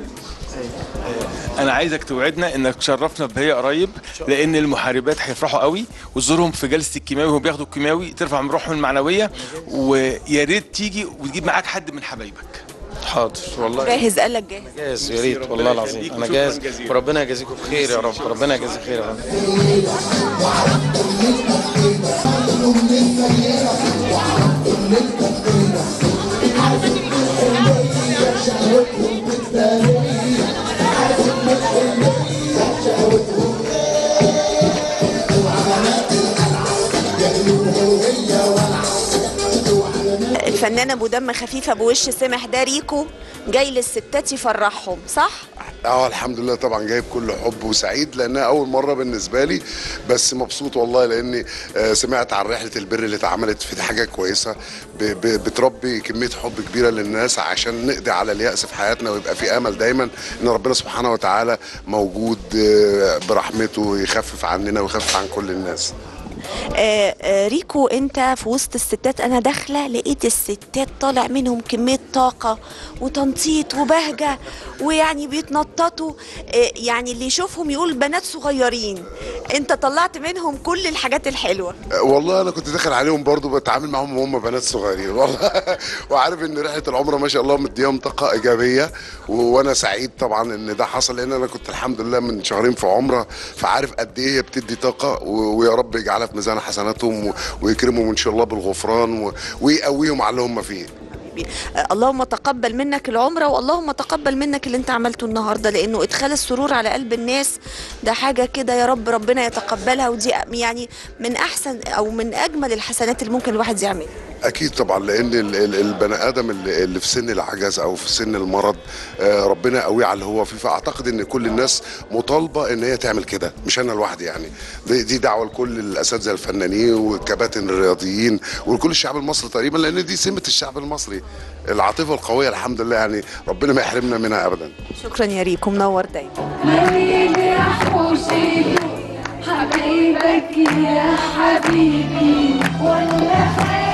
أنا عايزك توعدنا إنك تشرفنا بهية قريب، لأن المحاربات هيفرحوا قوي، وتزورهم في جلسة الكيماوي وهم بياخدوا الكيماوي، ترفع من روحهم المعنوية. ويا ريت تيجي وتجيب معاك حد من حبايبك. حاضر والله. جاهز؟ قال لك جاهز؟ أنا جاهز يا ريت والله العظيم. أنا جاهز، وربنا يجازيكم بخير يا رب. ربنا يجازيك خير يا رب. الفنان ابو دم خفيف ابو وش سمح ده ريكو جاي للستات يفرحهم، صح؟ الحمد لله طبعا جايب كل حب وسعيد لانها اول مره بالنسبه لي، بس مبسوط والله لاني سمعت عن رحله البر اللي اتعملت، في حاجه كويسه بتربي كميه حب كبيره للناس عشان نقضي على اليأس في حياتنا ويبقى في امل دايما ان ربنا سبحانه وتعالى موجود برحمته يخفف عننا ويخفف عن كل الناس. ريكو، انت في وسط الستات، انا داخله لقيت الستات طالع منهم كميه طاقه وتنطيط وبهجه ويعني بيتنططوا، يعني اللي يشوفهم يقول بنات صغيرين. انت طلعت منهم كل الحاجات الحلوه. والله انا كنت داخل عليهم برضو بتعامل معاهم وهم بنات صغيرين والله وعارف ان رحله العمره ما شاء الله مديهم طاقه ايجابيه، وانا سعيد طبعا ان ده حصل لان انا كنت الحمد لله من شهرين في عمره، فعارف قد ايه هي بتدي طاقه، ويا رب يجعلها في ميزان حسناتهم ويكرمهم ان شاء الله بالغفران ويقويهم على اللي هم فيه. اللهم تقبل منك العمره، واللهم تقبل منك اللي انت عملته النهارده، لانه ادخال السرور على قلب الناس ده حاجه كده يا رب ربنا يتقبلها، ودي يعني من احسن او من اجمل الحسنات اللي ممكن الواحد يعملها. اكيد طبعا، لان البني ادم اللي في سن العجز او في سن المرض ربنا يقويه على اللي هو فيه، فاعتقد ان كل الناس مطالبه ان هي تعمل كده، مش انا لوحدي يعني. دي دعوه لكل الاساتذه الفنانين والكباتن الرياضيين ولكل الشعب المصري تقريبا، لان دي سمه الشعب المصري، العاطفه القويه الحمد لله، يعني ربنا ما يحرمنا منها ابدا. شكرا يا ريكو، منور دايما. حبيبك يا حبيبي ولا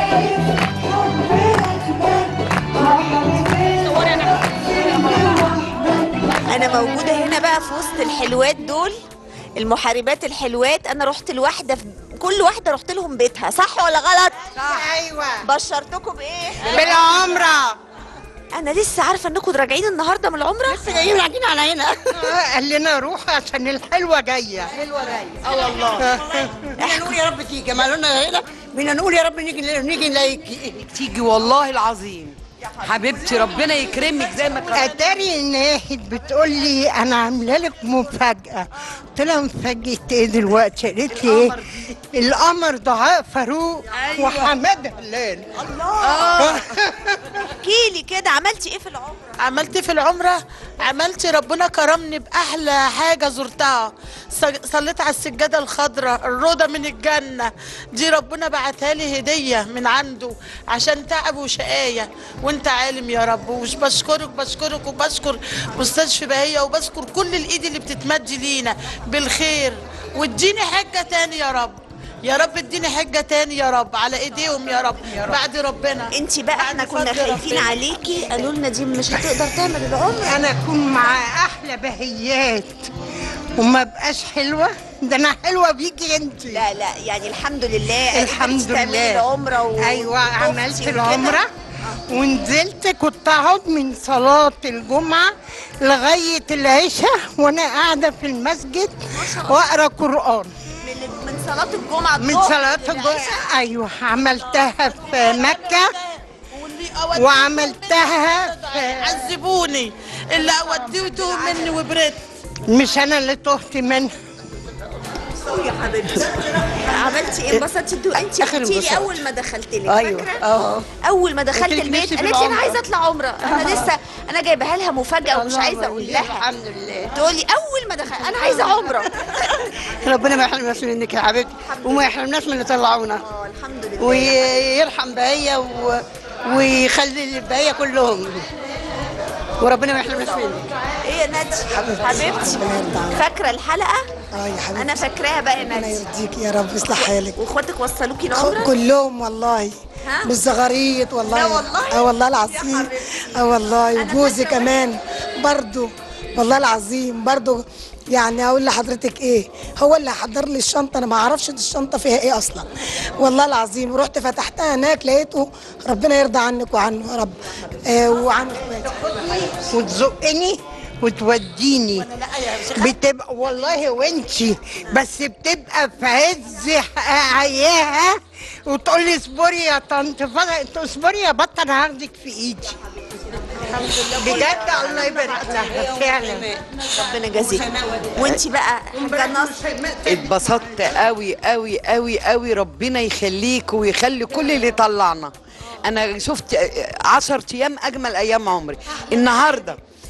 أنا موجودة هنا بقى في وسط الحلوات دول، المحاربات الحلوات. أنا رحت لواحدة، كل واحدة رحت لهم بيتها، صح ولا غلط؟ صح. أيوة. بشرتكم بإيه؟ بالعمرة. أنا لسه عارفة إنكم راجعين النهارده من العمرة؟ لسه جايين راجعين على هنا. قال لنا روح عشان الحلوة جاية. حلوة جاية. والله. احنا نقول يا رب تيجي، ما لنا هنا بدنا نقول يا رب نيجي نلاقيكي. تيجي والله العظيم. حبيبتي ربنا يكرمك زي ما كنت. اتاري ناهد بتقول لي انا عامله لك مفاجاه، قلت لها مفاجاه ايه دلوقتي؟ قالت لي ايه؟ القمر دعاء فاروق. أيوة. وحماده هلال. الله. احكي لي كده، عملتي ايه في العمره؟ عملت في العمره؟ عملت ربنا كرمني باحلى حاجه زرتها، صليت على السجاده الخضراء الروضه من الجنه، دي ربنا بعتها لي هديه من عنده عشان تعب وشقايه، وانت عالم يا رب. ومش بشكرك وبشكر مستشفى بهيه، وبشكر كل الايد اللي بتتمد لينا بالخير، واديني حاجه تاني يا رب، يا رب اديني حاجه تاني يا رب على ايديهم يا رب بعد ربنا. انت بقى احنا كنا خايفين عليكي، قالوا لنا دي مش هتقدر تعمل العمره. انا اكون مع احلى بهيات وما بقاش حلوه؟ ده انا حلوه بيكي انت. لا لا يعني الحمد لله. الحمد لله. تعملي العمره ايوه عملت العمره ونزلت، كنت اقعد من صلاه الجمعه لغايه العشاء وانا قاعده في المسجد واقرا قران. من صلاه الجمعه؟ من صلاه الجمعه. ايوه عملتها في مكه وعملتها في عذبوني اللي وديته مني وبريت. مش انا اللي تهت منها يا حبيبتي. عملتي ايه؟ انبسطتي؟ انت قلتي لي اول ما دخلت لك. ايوه اول ما دخلت البيت قالت لي انا عايزه اطلع عمره. انا لسه انا جايباها لها مفاجاه ومش عايزه اقول لها. الحمد لله. تقول لي اول ما دخلت انا عايزه عمره. ربنا ما يحرمناش منك يا حبيبتي، وما يحرمناش من اللي طلعونا. الحمد لله. ويرحم بهيه ويخلي البهيه كلهم، وربنا ما يحرمناش منك. ايه يا نادي حبيبتي؟ فاكره الحلقه؟ يا حبيبتي انا فاكراها بقى يا نادي. ربنا يرضيكي يا رب، يصلح حالك. واخواتك وصلوكي العمره؟ كلهم والله، بالزغاريط والله. لا والله. والله العظيم. والله. وجوزي كمان برضو والله العظيم برضو. يعني اقول لحضرتك ايه، هو اللي حضر لي الشنطه، انا ما اعرفش الشنطه فيها ايه اصلا والله العظيم. ورحت فتحتها هناك لقيته. ربنا يرضى عنك وعنه يا رب. وعن اخواتي. وتزقني وتوديني بتبقى والله وانتي، بس بتبقى في عز عياها وتقول لي اصبري يا طنط، اصبري يا بطه انا هاخدك في ايدي. بجد الله يبارك لها فعلا. ربنا يجازيك. وانتي بقى حاجه نصر؟ اتبسطت قوي قوي قوي قوي، ربنا يخليك ويخلي كل اللي طلعنا. انا شفت 10 ايام اجمل ايام عمري. النهارده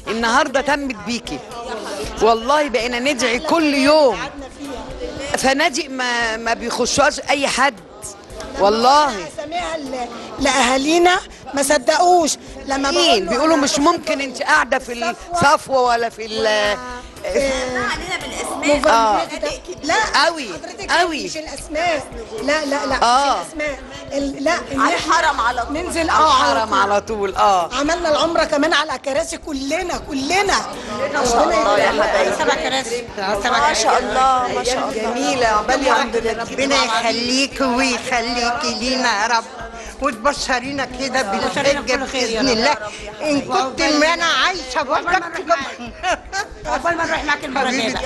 النهارده تمت بيكي والله. بقينا ندعي كل يوم، فنادق ما بيخشوش اي حد والله. سامعها لاهالينا ما صدقوش لما بيقولوا مش ممكن انت قاعده في الصفوه ولا في علينا بالاسماء. لا قوي قوي مش الاسماء، لا لا لا مش الاسماء، لا على الحرم على طول. ننزل على الحرم على طول. عملنا العمره كمان على كراسي كلنا ما شاء الله يا حبايبي. 7 كراسي ما شاء الله ما شاء الله. جميله عقبال يا رب. ربنا يخليكي ويخليكي لينا يا رب، وتبشرينا كده بالحجه باذن الله. ان كنت ما انا عايشه برضك عقبال ما نروح معاك المره الجايه.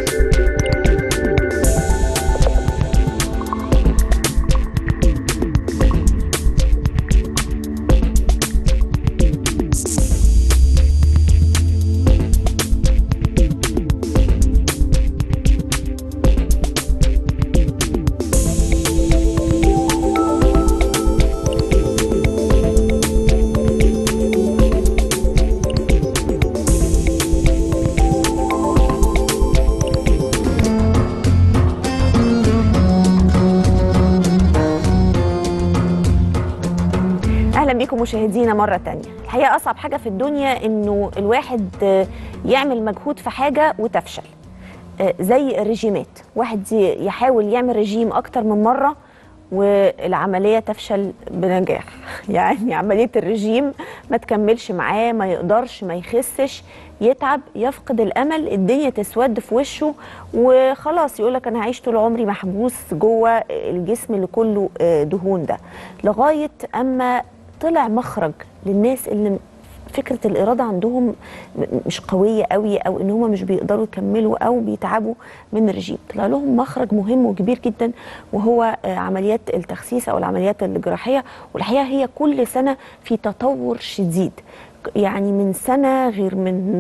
بيكم مشاهدينا مرة تانية. الحقيقة أصعب حاجة في الدنيا إنه الواحد يعمل مجهود في حاجة وتفشل، زي الرجيمات. واحد يحاول يعمل رجيم أكتر من مرة والعملية تفشل بنجاح. يعني عملية الرجيم ما تكملش معاه، ما يقدرش، ما يخسش، يتعب، يفقد الأمل، الدنيا تسود في وشه وخلاص يقولك أنا هعيش طول عمري محبوس جوه الجسم اللي كله دهون ده، لغاية أما طلع مخرج للناس اللي فكرة الإرادة عندهم مش قوية قوي، أو إن هم مش بيقدروا يكملوا أو بيتعبوا من الرجيم. طلع لهم مخرج مهم وكبير جدا، وهو عمليات التخسيس أو العمليات الجراحية. والحقيقة هي كل سنة في تطور شديد، يعني من سنة غير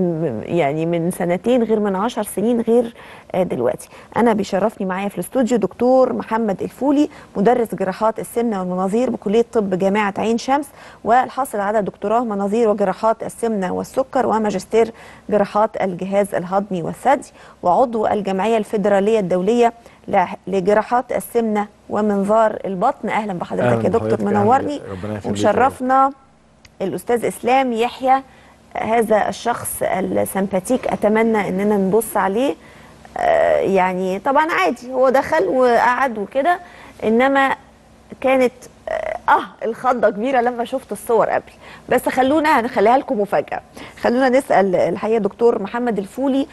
من سنتين غير من 10 سنين غير دلوقتي. أنا بيشرفني معايا في الاستوديو دكتور محمد الفولي، مدرس جراحات السمنة والمناظير بكلية طب جامعة عين شمس، والحاصل على دكتوراه مناظير وجراحات السمنة والسكر وماجستير جراحات الجهاز الهضمي والثدي، وعضو الجمعية الفيدرالية الدولية لجراحات السمنة ومنظار البطن. أهلا بحضرتك يا دكتور، منورني ومشرفنا. الأستاذ إسلام يحيى، هذا الشخص السمباتيك، أتمنى أننا نبص عليه. يعني طبعا عادي، هو دخل وقعد وكده، إنما كانت الخضة كبيرة لما شفت الصور قبل. بس خلونا هنخليها لكم مفاجأة. خلونا نسأل الحقيقة دكتور محمد الفولي،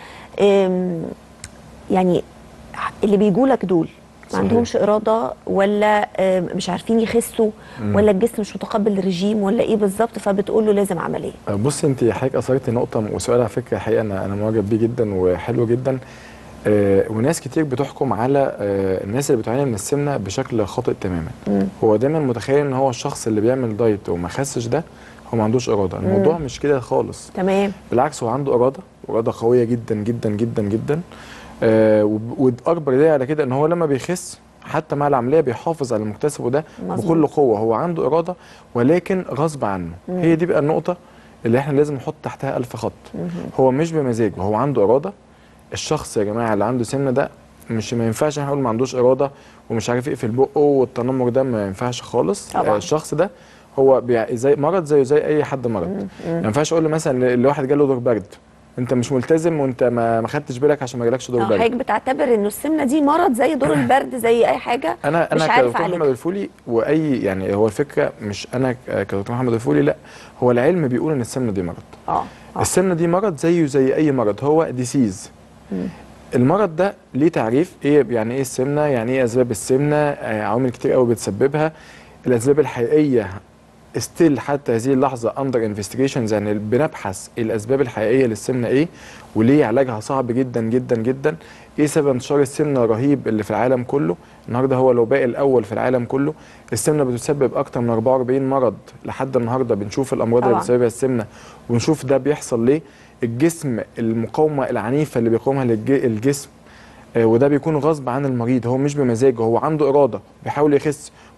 يعني اللي بيجولك دول ما عندهمش إرادة، ولا مش عارفين يخسوا، ولا الجسم مش متقبل الرجيم، ولا إيه بالظبط، فبتقول له لازم عملية؟ بصي انت حضرتك اثرتي نقطة وسؤال على فكرة حقيقة أنا معجب بيه جدا وحلو جدا. وناس كتير بتحكم على الناس اللي بتعاني من السمنة بشكل خاطئ تماما. هو دايما متخيل ان هو الشخص اللي بيعمل دايت وما خسش ده هو ما عندوش إرادة. الموضوع مش كده خالص، تمام، بالعكس هو عنده إرادة قوية جدا جدا جدا جدا. واكبر دليل على كده ان هو لما بيخس حتى مع العمليه بيحافظ على مكتسبه ده بكل قوه. هو عنده اراده ولكن غصب عنه. هي دي بقى النقطه اللي احنا لازم نحط تحتها 1000 خط. هو مش بمزاجه، هو عنده اراده. الشخص يا جماعه اللي عنده سمنه ده ما ينفعش نقول ما عندوش اراده ومش عارف يقفل بقه والتنمر ده ما ينفعش خالص. الشخص ده هو زي مرض زي اي حد مرض. ما ينفعش اقول له مثلا لواحد جاله دور برد انت مش ملتزم وانت ما خدتش بالك عشان ما جالكش دور برد. حضرتك بتعتبر انه السمنه دي مرض زي دور البرد زي اي حاجه؟ انا كدكتور محمد الفولي واي يعني هو الفكره مش انا كدكتور محمد الفولي، لا، هو العلم بيقول ان السمنه دي مرض. السمنه دي مرض زيه زي اي مرض، هو ديسيز. المرض ده ليه تعريف، ايه يعني ايه السمنه، يعني ايه اسباب السمنه، عوامل كتير قوي بتسببها. الاسباب الحقيقيه ستيل حتى هذه اللحظه اندر انفستيجيشنز، يعني بنبحث الاسباب الحقيقيه للسمنه ايه وليه علاجها صعب جدا جدا جدا. ايه سبب انتشار السمنه الرهيب اللي في العالم كله؟ النهارده هو الوباء الاول في العالم كله. السمنه بتسبب اكتر من 44 مرض لحد النهارده. بنشوف الامراض اللي بتسببها السمنه ونشوف ده بيحصل ليه. الجسم، المقاومه العنيفه اللي بيقاومها الجسم، وده بيكون غصب عن المريض، هو مش بمزاجه، هو عنده اراده بيحاول يخس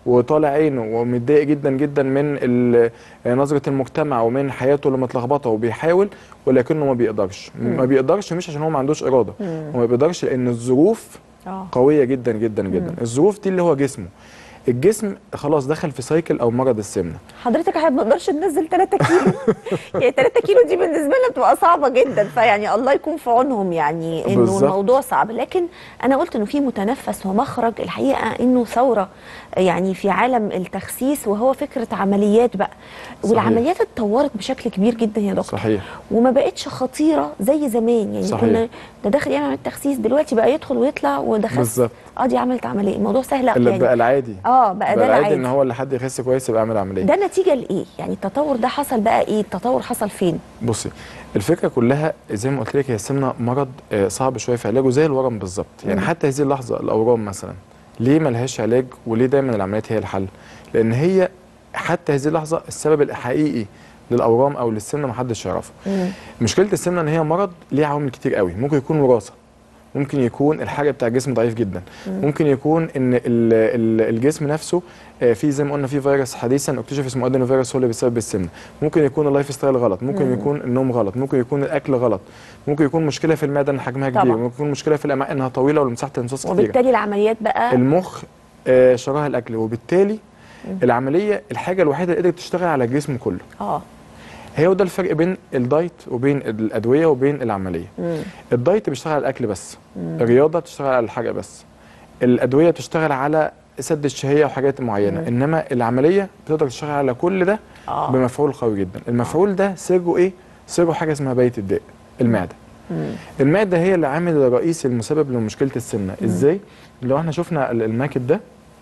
وطالع عينه ومتضايق جدا جدا من نظره المجتمع ومن حياته اللي متلخبطه وبيحاول ولكنه ما بيقدرش. ما بيقدرش مش عشان هو ما عندوش اراده، هو ما بيقدرش لان الظروف قويه جدا جدا جدا. الظروف دي اللي هو جسمه، الجسم خلاص دخل في سايكل او مرض السمنه. حضرتك احنا ما بنقدرش ننزل 3 كيلو يعني 3 كيلو دي بالنسبه لنا بتبقى صعبه جدا، فيعني الله يكون في عونهم يعني انه بالزبط. الموضوع صعب. لكن انا قلت انه في متنفس ومخرج، الحقيقه انه ثوره يعني في عالم التخسيس، وهو فكره عمليات بقى. والعمليات اتطورت بشكل كبير جدا يا دكتور. صحيح. وما بقتش خطيره زي زمان يعني. صحيح. كنا ده داخل يعمل عمليه تخسيس، دلوقتي بقى يدخل ويطلع ودخل بالظبط. دي عملت عمليه، الموضوع سهل اللي يعني. بقى العادي بقى ده العادي ان هو اللي حد يخس كويس يبقى يعمل عمليه. ده نتيجه لايه؟ يعني التطور ده حصل بقى ايه؟ التطور حصل فين؟ بصي، الفكره كلها زي ما قلت لك، هي السمنه مرض صعب شويه في علاجه زي الورم بالظبط. يعني حتى هذه اللحظه الاورام مثلا ليه ما لهاش علاج وليه دايما العمليات هي الحل؟ لان هي حتى هذه اللحظه السبب الحقيقي للاورام او للسمنه ما حدش يعرفه. مشكله السمنه ان هي مرض ليه عوامل كتير قوي، ممكن يكون وراثه، ممكن يكون الحرق بتاع الجسم ضعيف جدا، ممكن يكون ان الجسم نفسه في زي ما قلنا في فيروس حديثا اكتشف اسمه ادينو فيروس هو اللي بيسبب السمنه، ممكن يكون اللايف ستايل غلط، ممكن يكون النوم غلط، ممكن يكون الاكل غلط، ممكن يكون مشكله في المعده ان حجمها كبير، ممكن يكون مشكله في الامعاء انها طويله ومساحه الامتصاص كتير، وبالتالي العمليات بقى المخ شراها الاكل، وبالتالي العمليه الحاجه الوحيده اللي قدرت تشتغل على الجسم كله. هي وده الفرق بين الدايت وبين الادويه وبين العمليه. الدايت بيشتغل على الاكل بس، الرياضه بتشتغل على الحاجه بس، الادويه بتشتغل على سد الشهيه وحاجات معينه، انما العمليه بتقدر تشتغل على كل ده بمفعول قوي جدا. المفعول ده سره ايه؟ سره حاجه اسمها بيت الداء، المعده. المعده هي العامل الرئيسي المسبب لمشكله السمنه. ازاي؟ لو احنا شفنا الماكت ده،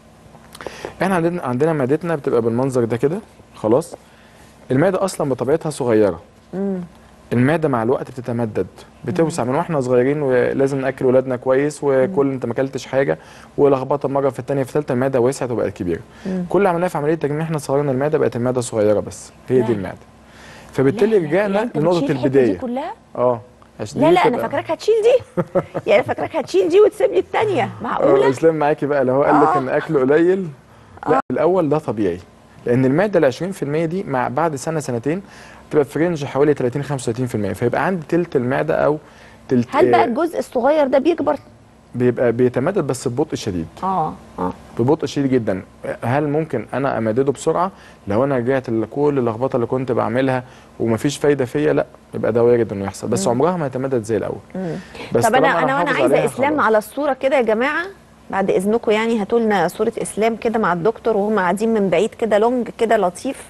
احنا عندنا معدتنا بتبقى بالمنظر ده كده خلاص. المعده اصلا بطبيعتها صغيره. المعده مع الوقت بتتمدد، بتوسع من واحنا صغيرين ولازم ناكل ولادنا كويس وكل انت ما اكلتش حاجه ولخبطه مره في الثانيه في الثالثه المعده وسعت وبقت كبيره. كل عمليه في عمليه تجميع احنا صغرنا المعده بقت المعده صغيره بس، هي دي المعده. فبالتالي رجعنا لنقطه البدايه. دي كلها؟ لا انا فاكراك هتشيل دي يعني فاكراك هتشيل دي وتسيب لي الثانيه، معقوله؟ اسلام معاكي بقى لو هو قال لك ان اكله قليل. لا الاول ده طبيعي، لان المعده ال 20% دي مع بعد سنه سنتين تبقى في رينج حوالي 30 35%، فيبقى عندي تلت المعده او تلت. هل بقى الجزء الصغير ده بيكبر؟ بيبقى بيتمدد بس ببطء شديد. ببطء شديد جدا. هل ممكن انا امدده بسرعه؟ لو انا رجعت لكل اللخبطه اللي كنت بعملها ومفيش فايده فيا، لا يبقى ده وارد انه يحصل، بس عمرها ما هتمدد زي الاول. بس طب انا عايزه اسلام على الصوره كده يا جماعه بعد اذنكم، يعني هاتوا لنا صوره اسلام كده مع الدكتور وهم قاعدين من بعيد كده، لونج كده لطيف.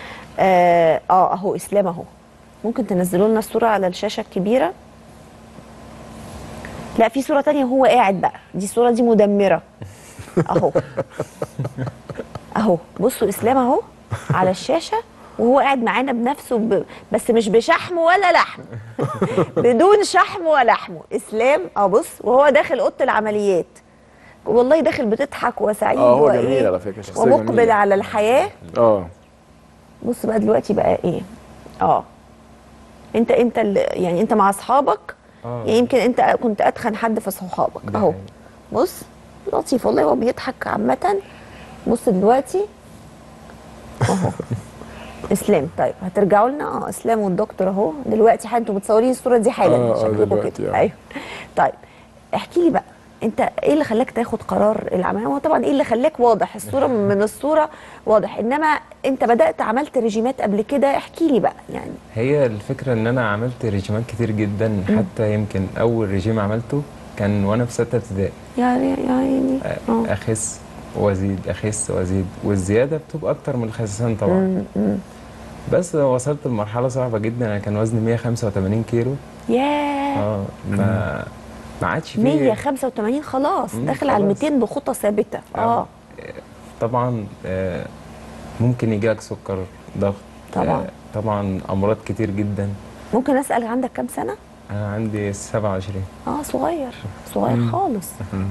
اهو اسلام اهو. ممكن تنزلوا لنا الصوره على الشاشه الكبيره؟ لا في صوره ثانيه وهو قاعد بقى، دي الصوره دي مدمره. اهو بصوا اسلام اهو على الشاشه وهو قاعد معانا بنفسه بس مش بشحم ولا لحم بدون شحم ولحم. اسلام بص وهو داخل اوضه العمليات والله داخل بتضحك وسعيد هو جميل على فكره، شخصيه ومقبل جميلة على الحياه. بص بقى دلوقتي بقى ايه؟ انت يعني انت مع اصحابك، يعني يمكن انت كنت اتخن حد في صحابك اهو. بص لطيف والله هو بيضحك عامه. بص دلوقتي اهو اسلام. طيب هترجعوا لنا اسلام والدكتور اهو دلوقتي حالا، انتوا متصورين الصوره دي حالا شكلكم كده. ايوه طيب احكي لي بقى انت ايه اللي خلاك تاخد قرار العمليه؟ هو طبعا ايه اللي خلاك واضح، الصوره من الصوره واضح، انما انت بدات عملت ريجيمات قبل كده، احكي لي بقى. يعني هي الفكره ان انا عملت ريجيمات كتير جدا، حتى يمكن اول ريجيم عملته كان وانا في 6 ابتدائي. يعني اخس وازيد اخس وازيد، والزياده بتبقى اكتر من الخسسان طبعا. بس وصلت لمرحله صعبه جدا، انا كان وزني 185 كيلو. ياه ما عادش فيه 185 خلاص داخل على 200 بخطه ثابته. طبعا ممكن يجيلك سكر، ضغط، طبعا امراض كتير جدا. ممكن اسال عندك كام سنه؟ انا عندي 27. صغير خالص.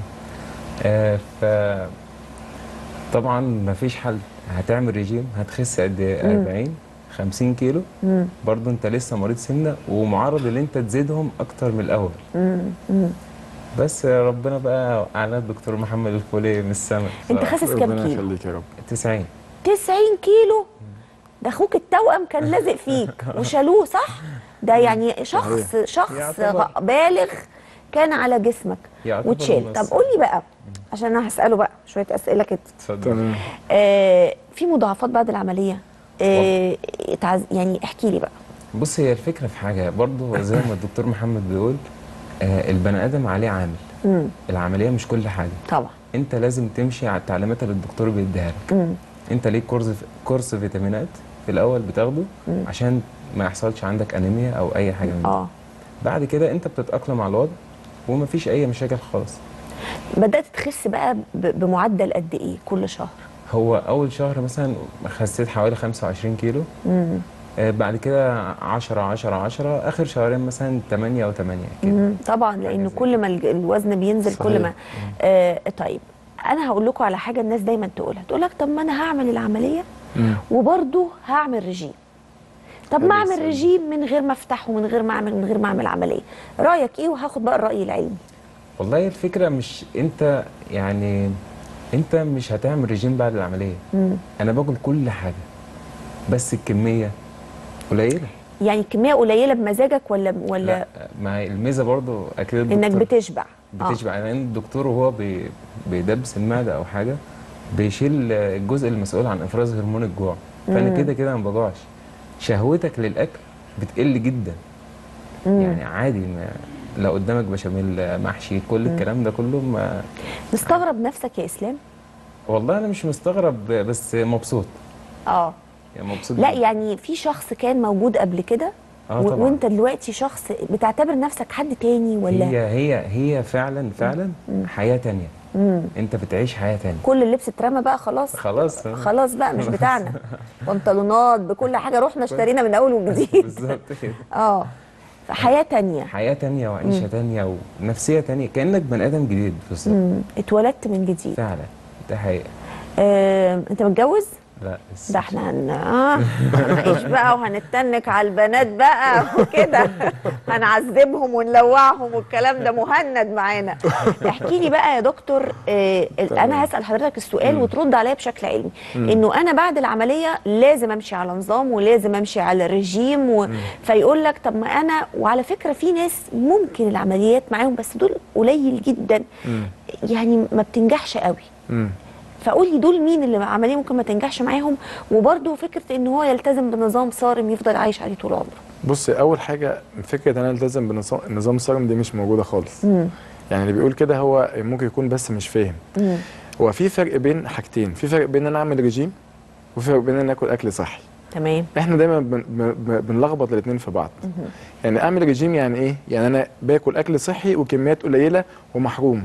ف طبعا ما فيش حل، هتعمل ريجيم هتخس قد ايه؟ 40 50 كيلو. برضه انت لسه مريض سمنه ومعرض ان انت تزيدهم اكتر من الاول. بس ربنا بقى على الدكتور محمد الفولي من السما. انت خاسس كام ربنا كيلو؟ يخليك يا رب. 90. 90 كيلو؟ ده اخوك التوأم كان لازق فيك وشالوه صح؟ ده يعني شخص بالغ كان على جسمك وتشال. طب قول لي بقى، عشان انا هسأله بقى شوية أسئلة كده. اتفضل. في مضاعفات بعد العملية؟ يعني احكي لي بقى. بص، هي الفكرة في حاجة برضه زي ما الدكتور محمد بيقول، البني آدم عليه عامل. العملية مش كل حاجة. طبعا. انت لازم تمشي على التعليمات اللي الدكتور بيديها لك. انت ليك كورس فيتامينات في الاول بتاخده عشان ما يحصلش عندك انيميا او اي حاجه من دي. بعد كده انت بتتاقلم على الوضع ومفيش اي مشاكل خالص. بدات تخس بقى بمعدل قد ايه كل شهر؟ هو اول شهر مثلا خسيت حوالي 25 كيلو. بعد كده 10 10 10، اخر شهرين مثلا 8 او 8 كده. طبعا، لان كل ما الوزن بينزل صحيح. كل ما طيب انا هقول لكم على حاجه الناس دايما تقول لك طب ما انا هعمل العمليه وبرضه هعمل رجيم. طب ما اعمل رجيم من غير ما افتح ومن غير ما اعمل عمليه. رايك ايه؟ وهاخد بقى الراي العلمي. والله الفكره مش انت يعني انت مش هتعمل رجيم بعد العمليه. انا باكل كل حاجه بس الكميه قليله. يعني الكميه قليله بمزاجك ولا لا، ما الميزه برضو اكيد انك بتشبع. يعني الدكتور وهو بيدبس المعده او حاجه بيشيل الجزء المسؤول عن افراز هرمون الجوع. فانا كده كده ما بجوعش. شهوتك للاكل بتقل جدا. يعني عادي، لو قدامك بشاميل محشي كل الكلام ده كله ما مستغرب نفسك يا اسلام؟ والله انا مش مستغرب بس مبسوط. يعني مبسوط لا جدا. يعني في شخص كان موجود قبل كده وانت دلوقتي شخص بتعتبر نفسك حد تاني ولا؟ هي فعلا حياه تانيه. انت بتعيش حياه تانيه. كل اللبس اترمى بقى خلاص بقى مش بتاعنا. بنطلونات بكل حاجه رحنا اشترينا من اول وجديد. بالظبط كده. حياه تانيه وعيشه تانيه ونفسيه تانيه، كانك بني ادم جديد بالظبط. اتولدت من جديد فعلا. ده حقيقه. انت متجوز؟ لا ده احنا هنعيش بقى وهنتنك على البنات بقى وكده. هنعذبهم ونلوعهم والكلام ده مهند معانا. احكي لي بقى يا دكتور، انا هسأل حضرتك السؤال وترد عليا بشكل علمي. انه انا بعد العملية لازم امشي على نظام ولازم امشي على رجيم فيقول لك طب ما انا، وعلى فكرة في ناس ممكن العمليات معاهم بس دول قليل جدا يعني ما بتنجحش قوي. فقول لي دول مين اللي عمليه ممكن ما تنجحش معاهم، وبرده فكره ان هو يلتزم بنظام صارم يفضل عايش عليه طول عمره. بصي، اول حاجه فكره ان انا التزم بنظام صارم دي مش موجوده خالص. يعني اللي بيقول كده هو ممكن يكون بس مش فاهم. هو في فرق بين حاجتين، في فرق بين ان انا اعمل رجيم وفي فرق بين ان انا اكل اكل صحي. تمام. احنا دايما بنلخبط الاثنين في بعض. يعني اعمل رجيم يعني ايه؟ يعني انا باكل اكل صحي وكميات قليله ومحروم.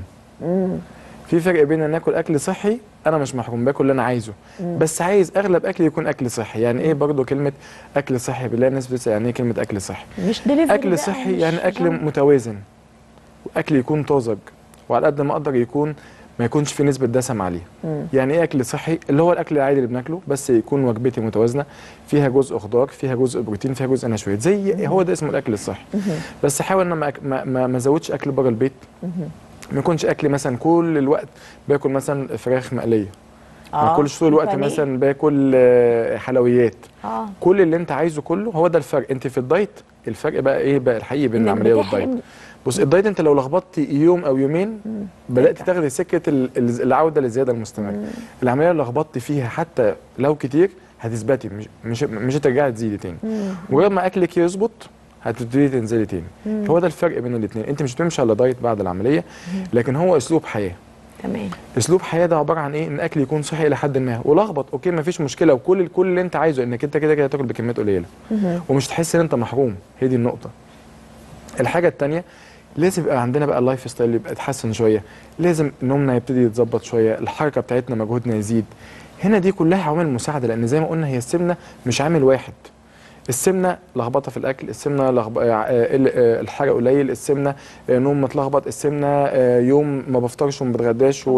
في فرق بين ان اكل اكل صحي انا مش محروم، باكل اللي انا عايزه بس عايز اغلب اكلي يكون اكل صحي. يعني ايه برضه كلمه اكل صحي؟ بالله الناس بتسال يعني ايه كلمه اكل صحي؟ مش اكل صحي يعني اكل متوازن، واكل يكون طازج وعلى قد ما اقدر يكون ما يكونش في نسبه دسم عليه. يعني ايه اكل صحي؟ اللي هو الاكل العادي اللي بناكله بس يكون وجبتي متوازنه، فيها جزء خضار، فيها جزء بروتين، فيها جزء نشويات، زي هو ده اسمه الاكل الصحي. بس احاول ان ما ازودش اكل بره البيت. ما يكونش اكل مثلا كل الوقت باكل مثلا فراخ مقليه. ما كلش طول الوقت مثلا باكل حلويات. كل اللي انت عايزه كله، هو ده الفرق. انت في الدايت الفرق بقى ايه بقى الحقيقي بين العمليه والدايت؟ بص، الدايت انت لو لخبطت يوم او يومين بدات تاخدي سكه العوده للزياده المستمره. العمليه اللي لخبطت فيها حتى لو كتير هتثبتي، مش هترجعي تزيدي تاني. وغير ما اكلك يظبط هتبتدي تنزلي تاني. هو ده الفرق بين الاثنين. انت مش بتمشي على دايت بعد العمليه، لكن هو اسلوب حياه. تمام. اسلوب حياه ده عباره عن ايه؟ ان اكل يكون صحي الى حد ما، ولخبط اوكي ما فيش مشكله، وكل اللي انت عايزه انك انت كده هتاكل بكميات قليله ومش تحس ان انت محروم. هي دي النقطه. الحاجه الثانيه، لازم يبقى عندنا بقى اللايف ستايل يبقى يتحسن شويه، لازم نومنا يبتدي يتظبط شويه، الحركه بتاعتنا مجهودنا يزيد. هنا دي كلها عوامل مساعده، لان زي ما قلنا هي السمنه مش عامل واحد. السمنه لخبطه في الاكل، السمنه الحرق قليل، السمنه نوم متلخبط، السمنه يوم ما بفطرش وما بتغداش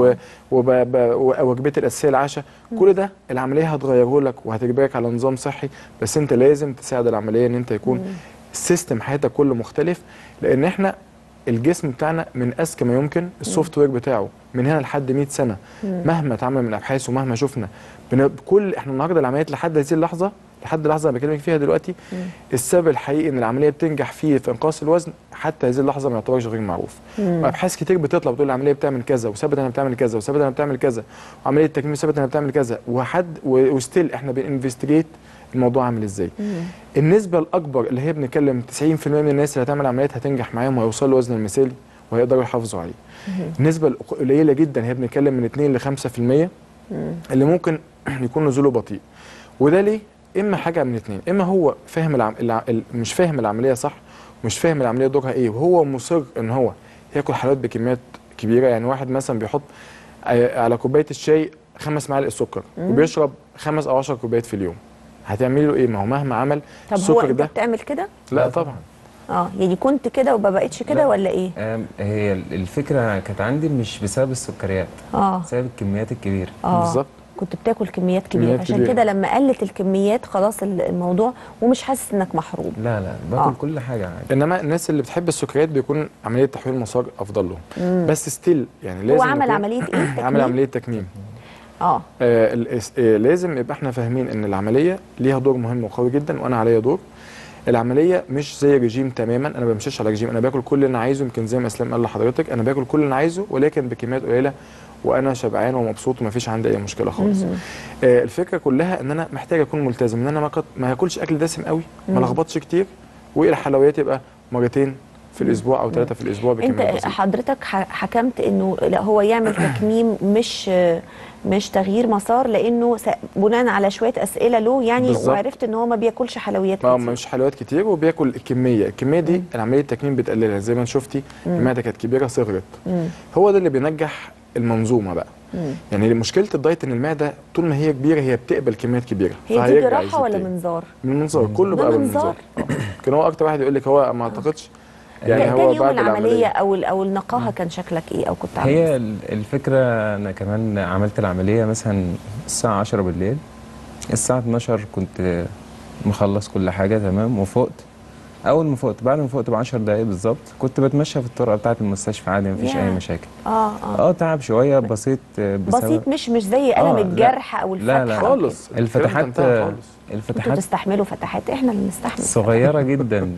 ووجبتي الاساسيه العشاء. كل ده العمليه هتغيره لك وهتجبرك على نظام صحي، بس انت لازم تساعد العمليه ان انت يكون سيستم حياتك كله مختلف. لان احنا الجسم بتاعنا من اذكى ما يمكن، السوفت وير بتاعه من هنا لحد 100 سنه مهما اتعمل من ابحاث ومهما شفنا كل احنا النهارده العمليات لحد هذه اللحظه، لحد اللحظه اللي بكلمك فيها دلوقتي، السبب الحقيقي ان العمليه بتنجح فيه في انقاص الوزن حتى هذه اللحظه ما يعتبرش غير معروف. وابحاث كتير بتطلع بتقول العمليه بتعمل كذا وثبت انها بتعمل كذا وثبت انها بتعمل كذا، وعمليه التكميم ثبت انها بتعمل كذا، وستيل احنا بننفستيجيت الموضوع عامل ازاي. النسبه الاكبر اللي هي بنتكلم 90% من الناس اللي هتعمل عمليات هتنجح معاهم وهيوصلوا الوزن المثالي وهيقدروا يحافظوا عليه. النسبه القليله جدا هي بنتكلم من 2 ل 5% اللي ممكن يكون نزوله بطيء. وده ليه؟ اما حاجه من اتنين، اما هو فاهم مش فاهم العمليه صح، مش فاهم العمليه دورها ايه، وهو مصر ان هو ياكل حلويات بكميات كبيره. يعني واحد مثلا بيحط على كوبايه الشاي 5 معالق سكر وبيشرب 5 أو 10 كوبايات في اليوم، هتعملي له ايه؟ ما هو مهما عمل طب هو انت بتعمل كده؟ لا طبعا. يعني كنت كده وما بقتش كده ولا ايه؟ هي الفكره كانت عندي مش بسبب السكريات، بسبب الكميات الكبيره. بالظبط، كنت بتاكل كميات كبيره، عشان كده لما قلت الكميات خلاص الموضوع ومش حاسس انك محروم. لا باكل كل حاجه عادي. انما الناس اللي بتحب السكريات بيكون عمليه تحويل المسار افضل لهم. بس ستيل يعني لازم هو عمل عمليه ايه؟ عمل عمليه تكميم. لازم يبقى احنا فاهمين ان العمليه ليها دور مهم وقوي جدا، وانا عليا دور. العمليه مش زي رجيم تماما، انا ما بمشيش على رجيم، انا باكل كل اللي انا عايزه. يمكن زي ما اسلام قال لحضرتك، انا باكل كل اللي انا عايزه ولكن بكميات قليله وانا شبعان ومبسوط وما فيش عندي اي مشكله خالص. الفكره كلها ان انا محتاج اكون ملتزم، ان انا ما اكلش اكل دسم قوي، ما لخبطش كتير، والحلويات يبقى مرتين في الاسبوع او 3 في الاسبوع بكميات انت بسيطة. حضرتك حكمت انه لا هو يعمل تكميم مش تغيير مسار، لانه بناء على شويه اسئله له يعني بالزبط. وعرفت ان هو ما بياكلش حلويات كتير. مش حلويات كتير، وبياكل الكميه دي العمليه التكميم بتقللها. زي ما شفتي المعده كانت كبيره صغرت. هو ده اللي بينجح المنظومه بقى. يعني مشكله الدايت ان المعده طول ما هي كبيره هي بتقبل كميات كبيره. هي دي جراحه ولا منظار؟ من منظار، كله بقى بالمنظار. كان هو اكتر واحد يقول لك هو ما اعتقدش يعني هو بعد العمليه او النقاهه كان شكلك ايه او كنت عامل هي الفكره انا كمان عملت العمليه مثلا الساعه 10 بالليل، الساعه 12 كنت مخلص كل حاجه تمام وفقت. اول ما فقت بعد ما فقت ب10 دقايق بالظبط كنت بتمشى في الطرقه بتاعه المستشفى عادي مفيش اي مشاكل. تعب شويه بسيط بسيط مش زي الم الجرح او الفتحه. لا خالص. الفتحات انتوا تستحملوا فتحات، احنا اللي نستحمل صغيره جدا.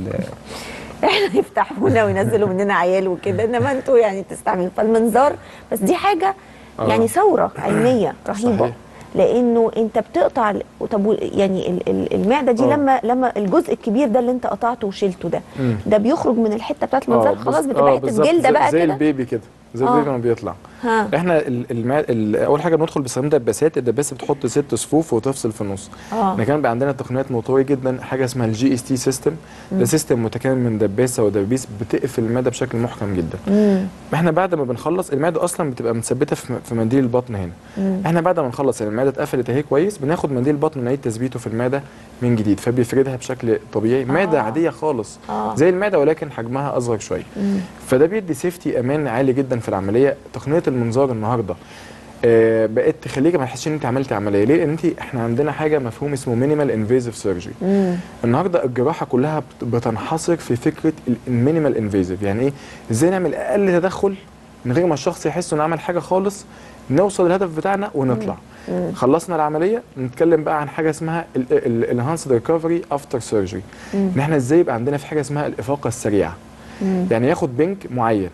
احنا يفتحونا وينزلوا مننا عيال وكده، انما انتوا يعني تستعملوا. فالمنظار بس دي حاجه يعني ثوره علميه رهيبه. صحيح. لانه انت بتقطع. طب يعني المعده دي لما الجزء الكبير ده اللي انت قطعته وشيلته ده بيخرج من الحته بتاعت المنظار خلاص بتبقى حته جلده بقى زي كده البيبي كده، زي البيبي لما بيطلع. احنا اول حاجه بندخل باستخدام دباسات. الدباسه بتحط 6 صفوف وتفصل في النص. احنا كان بقى عندنا تقنيات موتوريه جدا، حاجه اسمها الجي اس تي سيستم. ده سيستم متكامل من دباسه ودبابيس بتقفل المعده بشكل محكم جدا. احنا بعد ما بنخلص المعده اصلا بتبقى متثبته في منديل البطن هنا. احنا بعد ما نخلص المعده اتقفلت اهي كويس، بناخد منديل البطن نعيد تثبيته في المعده من جديد، فبيفردها بشكل طبيعي. معده عاديه خالص زي المعده ولكن حجمها اصغر شويه. فده بيدي سيفتي امان عالي جدا في العمليه. تقنيه المنظار النهارده بقت تخليك ما تحسش ان انت عملت عمليه. ليه؟ لان احنا عندنا حاجه مفهوم اسمه مينيمال انفيزيف سيرجري. النهارده الجراحه كلها بتنحصر في فكره المينيمال انفيزيف. يعني ايه؟ ازاي نعمل اقل تدخل من غير ما الشخص يحس انه عمل حاجه خالص، نوصل للهدف بتاعنا ونطلع. خلصنا العمليه نتكلم بقى عن حاجه اسمها الانهانسد ريكفري افتر سيرجري. ان احنا ازاي يبقى عندنا في حاجه اسمها الافاقه السريعه. يعني ياخد بنك معين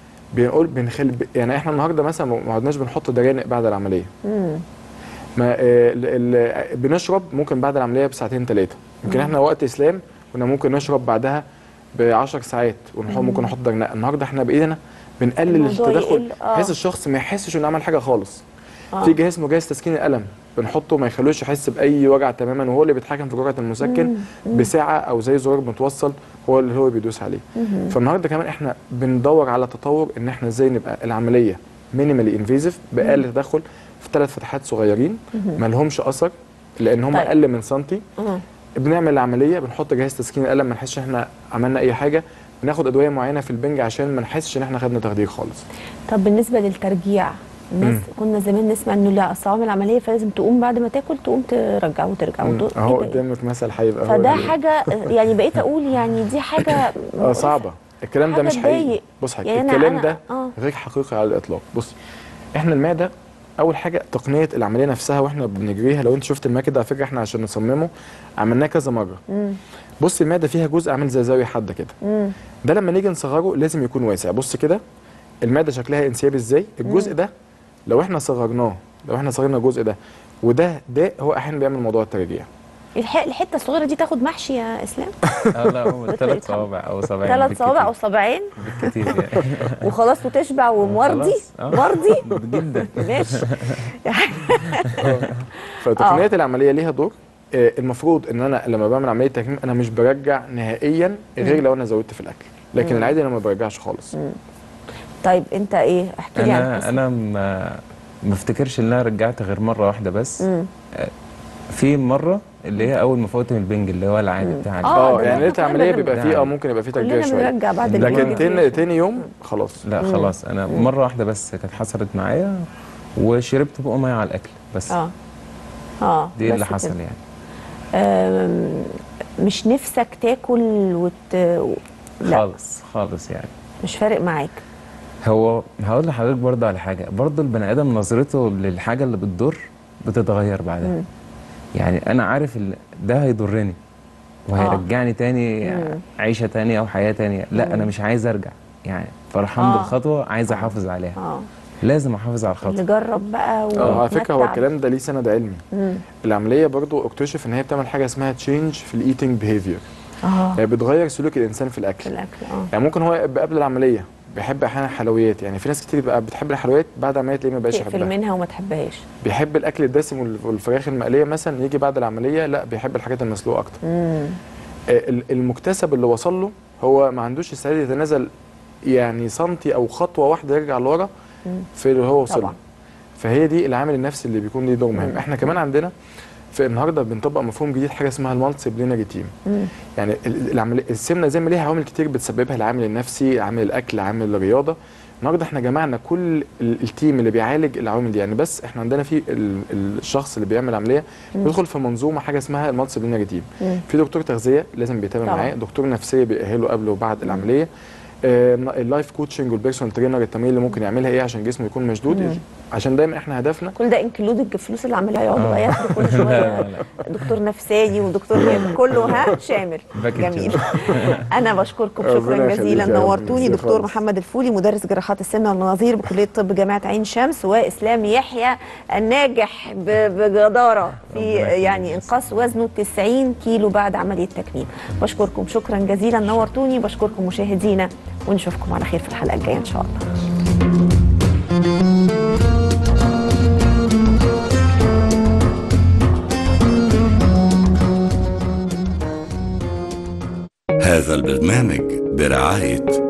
يعني احنا النهارده مثلا ما عدناش بنحط درانق بعد العمليه. ما بنشرب ممكن بعد العمليه بساعتين 3. يمكن احنا وقت اسلام كنا ممكن نشرب بعدها ب10 ساعات ممكن نحط درنقه. النهارده احنا بايدنا بنقلل التدخل بحيث الشخص ما يحسش انه عمل حاجه خالص. في جهاز اسمه جهاز تسكين الالم بنحطه ما يخلوش يحس باي وجع تماما، وهو اللي بيتحكم في جرعه المسكن بساعه او زي زرار متوصل هو اللي هو بيدوس عليه. فالنهارده كمان احنا بندور على تطور ان احنا ازاي نبقى العمليه مينيمالي انفيزيف باقل تدخل في 3 فتحات صغيرين ما لهمش اثر لان هم اقل من سنتي. بنعمل العمليه بنحط جهاز تسكين الالم ما نحسش ان احنا عملنا اي حاجه، بناخد ادويه معينه في البنج عشان ما نحسش ان احنا خدنا تخدير خالص. طب بالنسبه للترجيع الناس كنا زمان نسمع انه لا اصل عامل العمليه فلازم تقوم بعد ما تاكل تقوم ترجع وترجع اهو قدامك مثل هيبقى فده حاجه يعني بقيت اقول يعني دي حاجه صعبه. الكلام ده حاجة مش حقيقي. تضايق. بص حاجة يعني الكلام أنا- ده غير حقيقي على الاطلاق. بص احنا المعده اول حاجه تقنيه العمليه نفسها واحنا بنجريها، لو انت شفت الماء كده على فكره احنا عشان نصممه عملناه كذا مره. بص المعده فيها جزء عامل زي زاويه حاده كده، ده لما نيجي نصغره لازم يكون واسع. بص كده المعده شكلها انسيابي ازاي، الجزء ده لو احنا صغرناه، لو احنا صغرنا الجزء ده وده هو احيانا بيعمل موضوع الترجيع. الحته الصغيره دي تاخد محشي يا اسلام؟ لا هو 3 صوابع او صابعين. 3 صوابع او صابعين كتير يعني. وخلاص وتشبع ومرضي مرضي جدا. ماشي. فتقنيه العمليه ليها دور. المفروض ان انا لما بعمل عمليه تكميم انا مش برجع نهائيا غير لو انا زودت في الاكل، لكن العادي انا ما برجعش خالص. طيب انت ايه؟ احكي لي عن انا ما افتكرش ان انا رجعت غير مره واحده بس. في مره اللي هي اول ما فوت من البنج اللي هو العادي بتاعي. يعني ليله العمليه بيبقى فيه ممكن يبقى فيه ترجيع شويه، بنرجع بعد لكن تاني يوم خلاص. لا خلاص انا مره واحده بس كانت حصلت معايا وشربت بقى ميه على الاكل بس. دي اللي حصل كده. يعني مش نفسك تاكل لا. خالص يعني مش فارق معاك. هو هقول لحضرتك برضه على حاجه، برضه البني ادم نظرته للحاجه اللي بتضر بتتغير بعدها. يعني انا عارف ده هيضرني وهيرجعني تاني عيشه تانية او حياه تانية، لا انا مش عايز ارجع يعني، فرحان بالخطوه عايز احافظ عليها. لازم احافظ على الخطوه. اللي جرب بقى على فكره هو الكلام ده ليه سند علمي. العمليه برضو اكتشف ان هي بتعمل حاجه اسمها تشينج في الايتنج بيهيفير. يعني بتغير سلوك الانسان في الاكل. يعني ممكن هو قبل العمليه بيحب احيانا الحلويات، يعني في ناس كتير بقى بتحب الحلويات بعد العمليه تلاقيه ما بقاش يحبها، تقفل منها وما تحبهاش. بيحب الاكل الدسم والفراخ المقليه مثلا، يجي بعد العمليه لا بيحب الحاجات المسلوقه اكتر. المكتسب اللي وصل له هو ما عندوش استعداد يتنازل يعني سنتي او خطوه واحده يرجع لورا في اللي هو وصل له. فهي دي العامل النفسي اللي بيكون ليه دور مهم. احنا كمان عندنا في النهارده بنطبق مفهوم جديد حاجه اسمها المالتي تيم. يعني السمنه زي ما ليها عوامل كتير بتسببها، العامل النفسي، عامل الاكل، عامل الرياضه. النهارده احنا جمعنا كل التيم اللي بيعالج العوامل دي. يعني بس احنا عندنا في الشخص اللي بيعمل عمليه بيدخل في منظومه حاجه اسمها المالتي تيم. في دكتور تغذيه لازم بيتابع معاه، دكتور نفسيه بيأهله قبل وبعد العمليه، اللايف كوتشنج والبيرسونال ترينر، التمارين اللي ممكن يعملها ايه عشان جسمه يكون مشدود. عشان دايما احنا هدفنا كل ده انكلودنج فلوس العمليه، هيقعدوا بقى ياخدوا كل شويه دكتور نفساني ودكتور كله شامل. جميل. انا بشكركم شكرا جزيلا، نورتوني. دكتور محمد الفولي مدرس جراحات السمنه والمناظير بكليه طب جامعه عين شمس، واسلام يحيى الناجح بجداره في يعني انقاص وزنه 90 كيلو بعد عمليه تكميم. بشكركم شكرا جزيلا، نورتوني. بشكركم مشاهدينا ونشوفكم على خير في الحلقه الجايه ان شاء الله. هذا البرنامج برعاية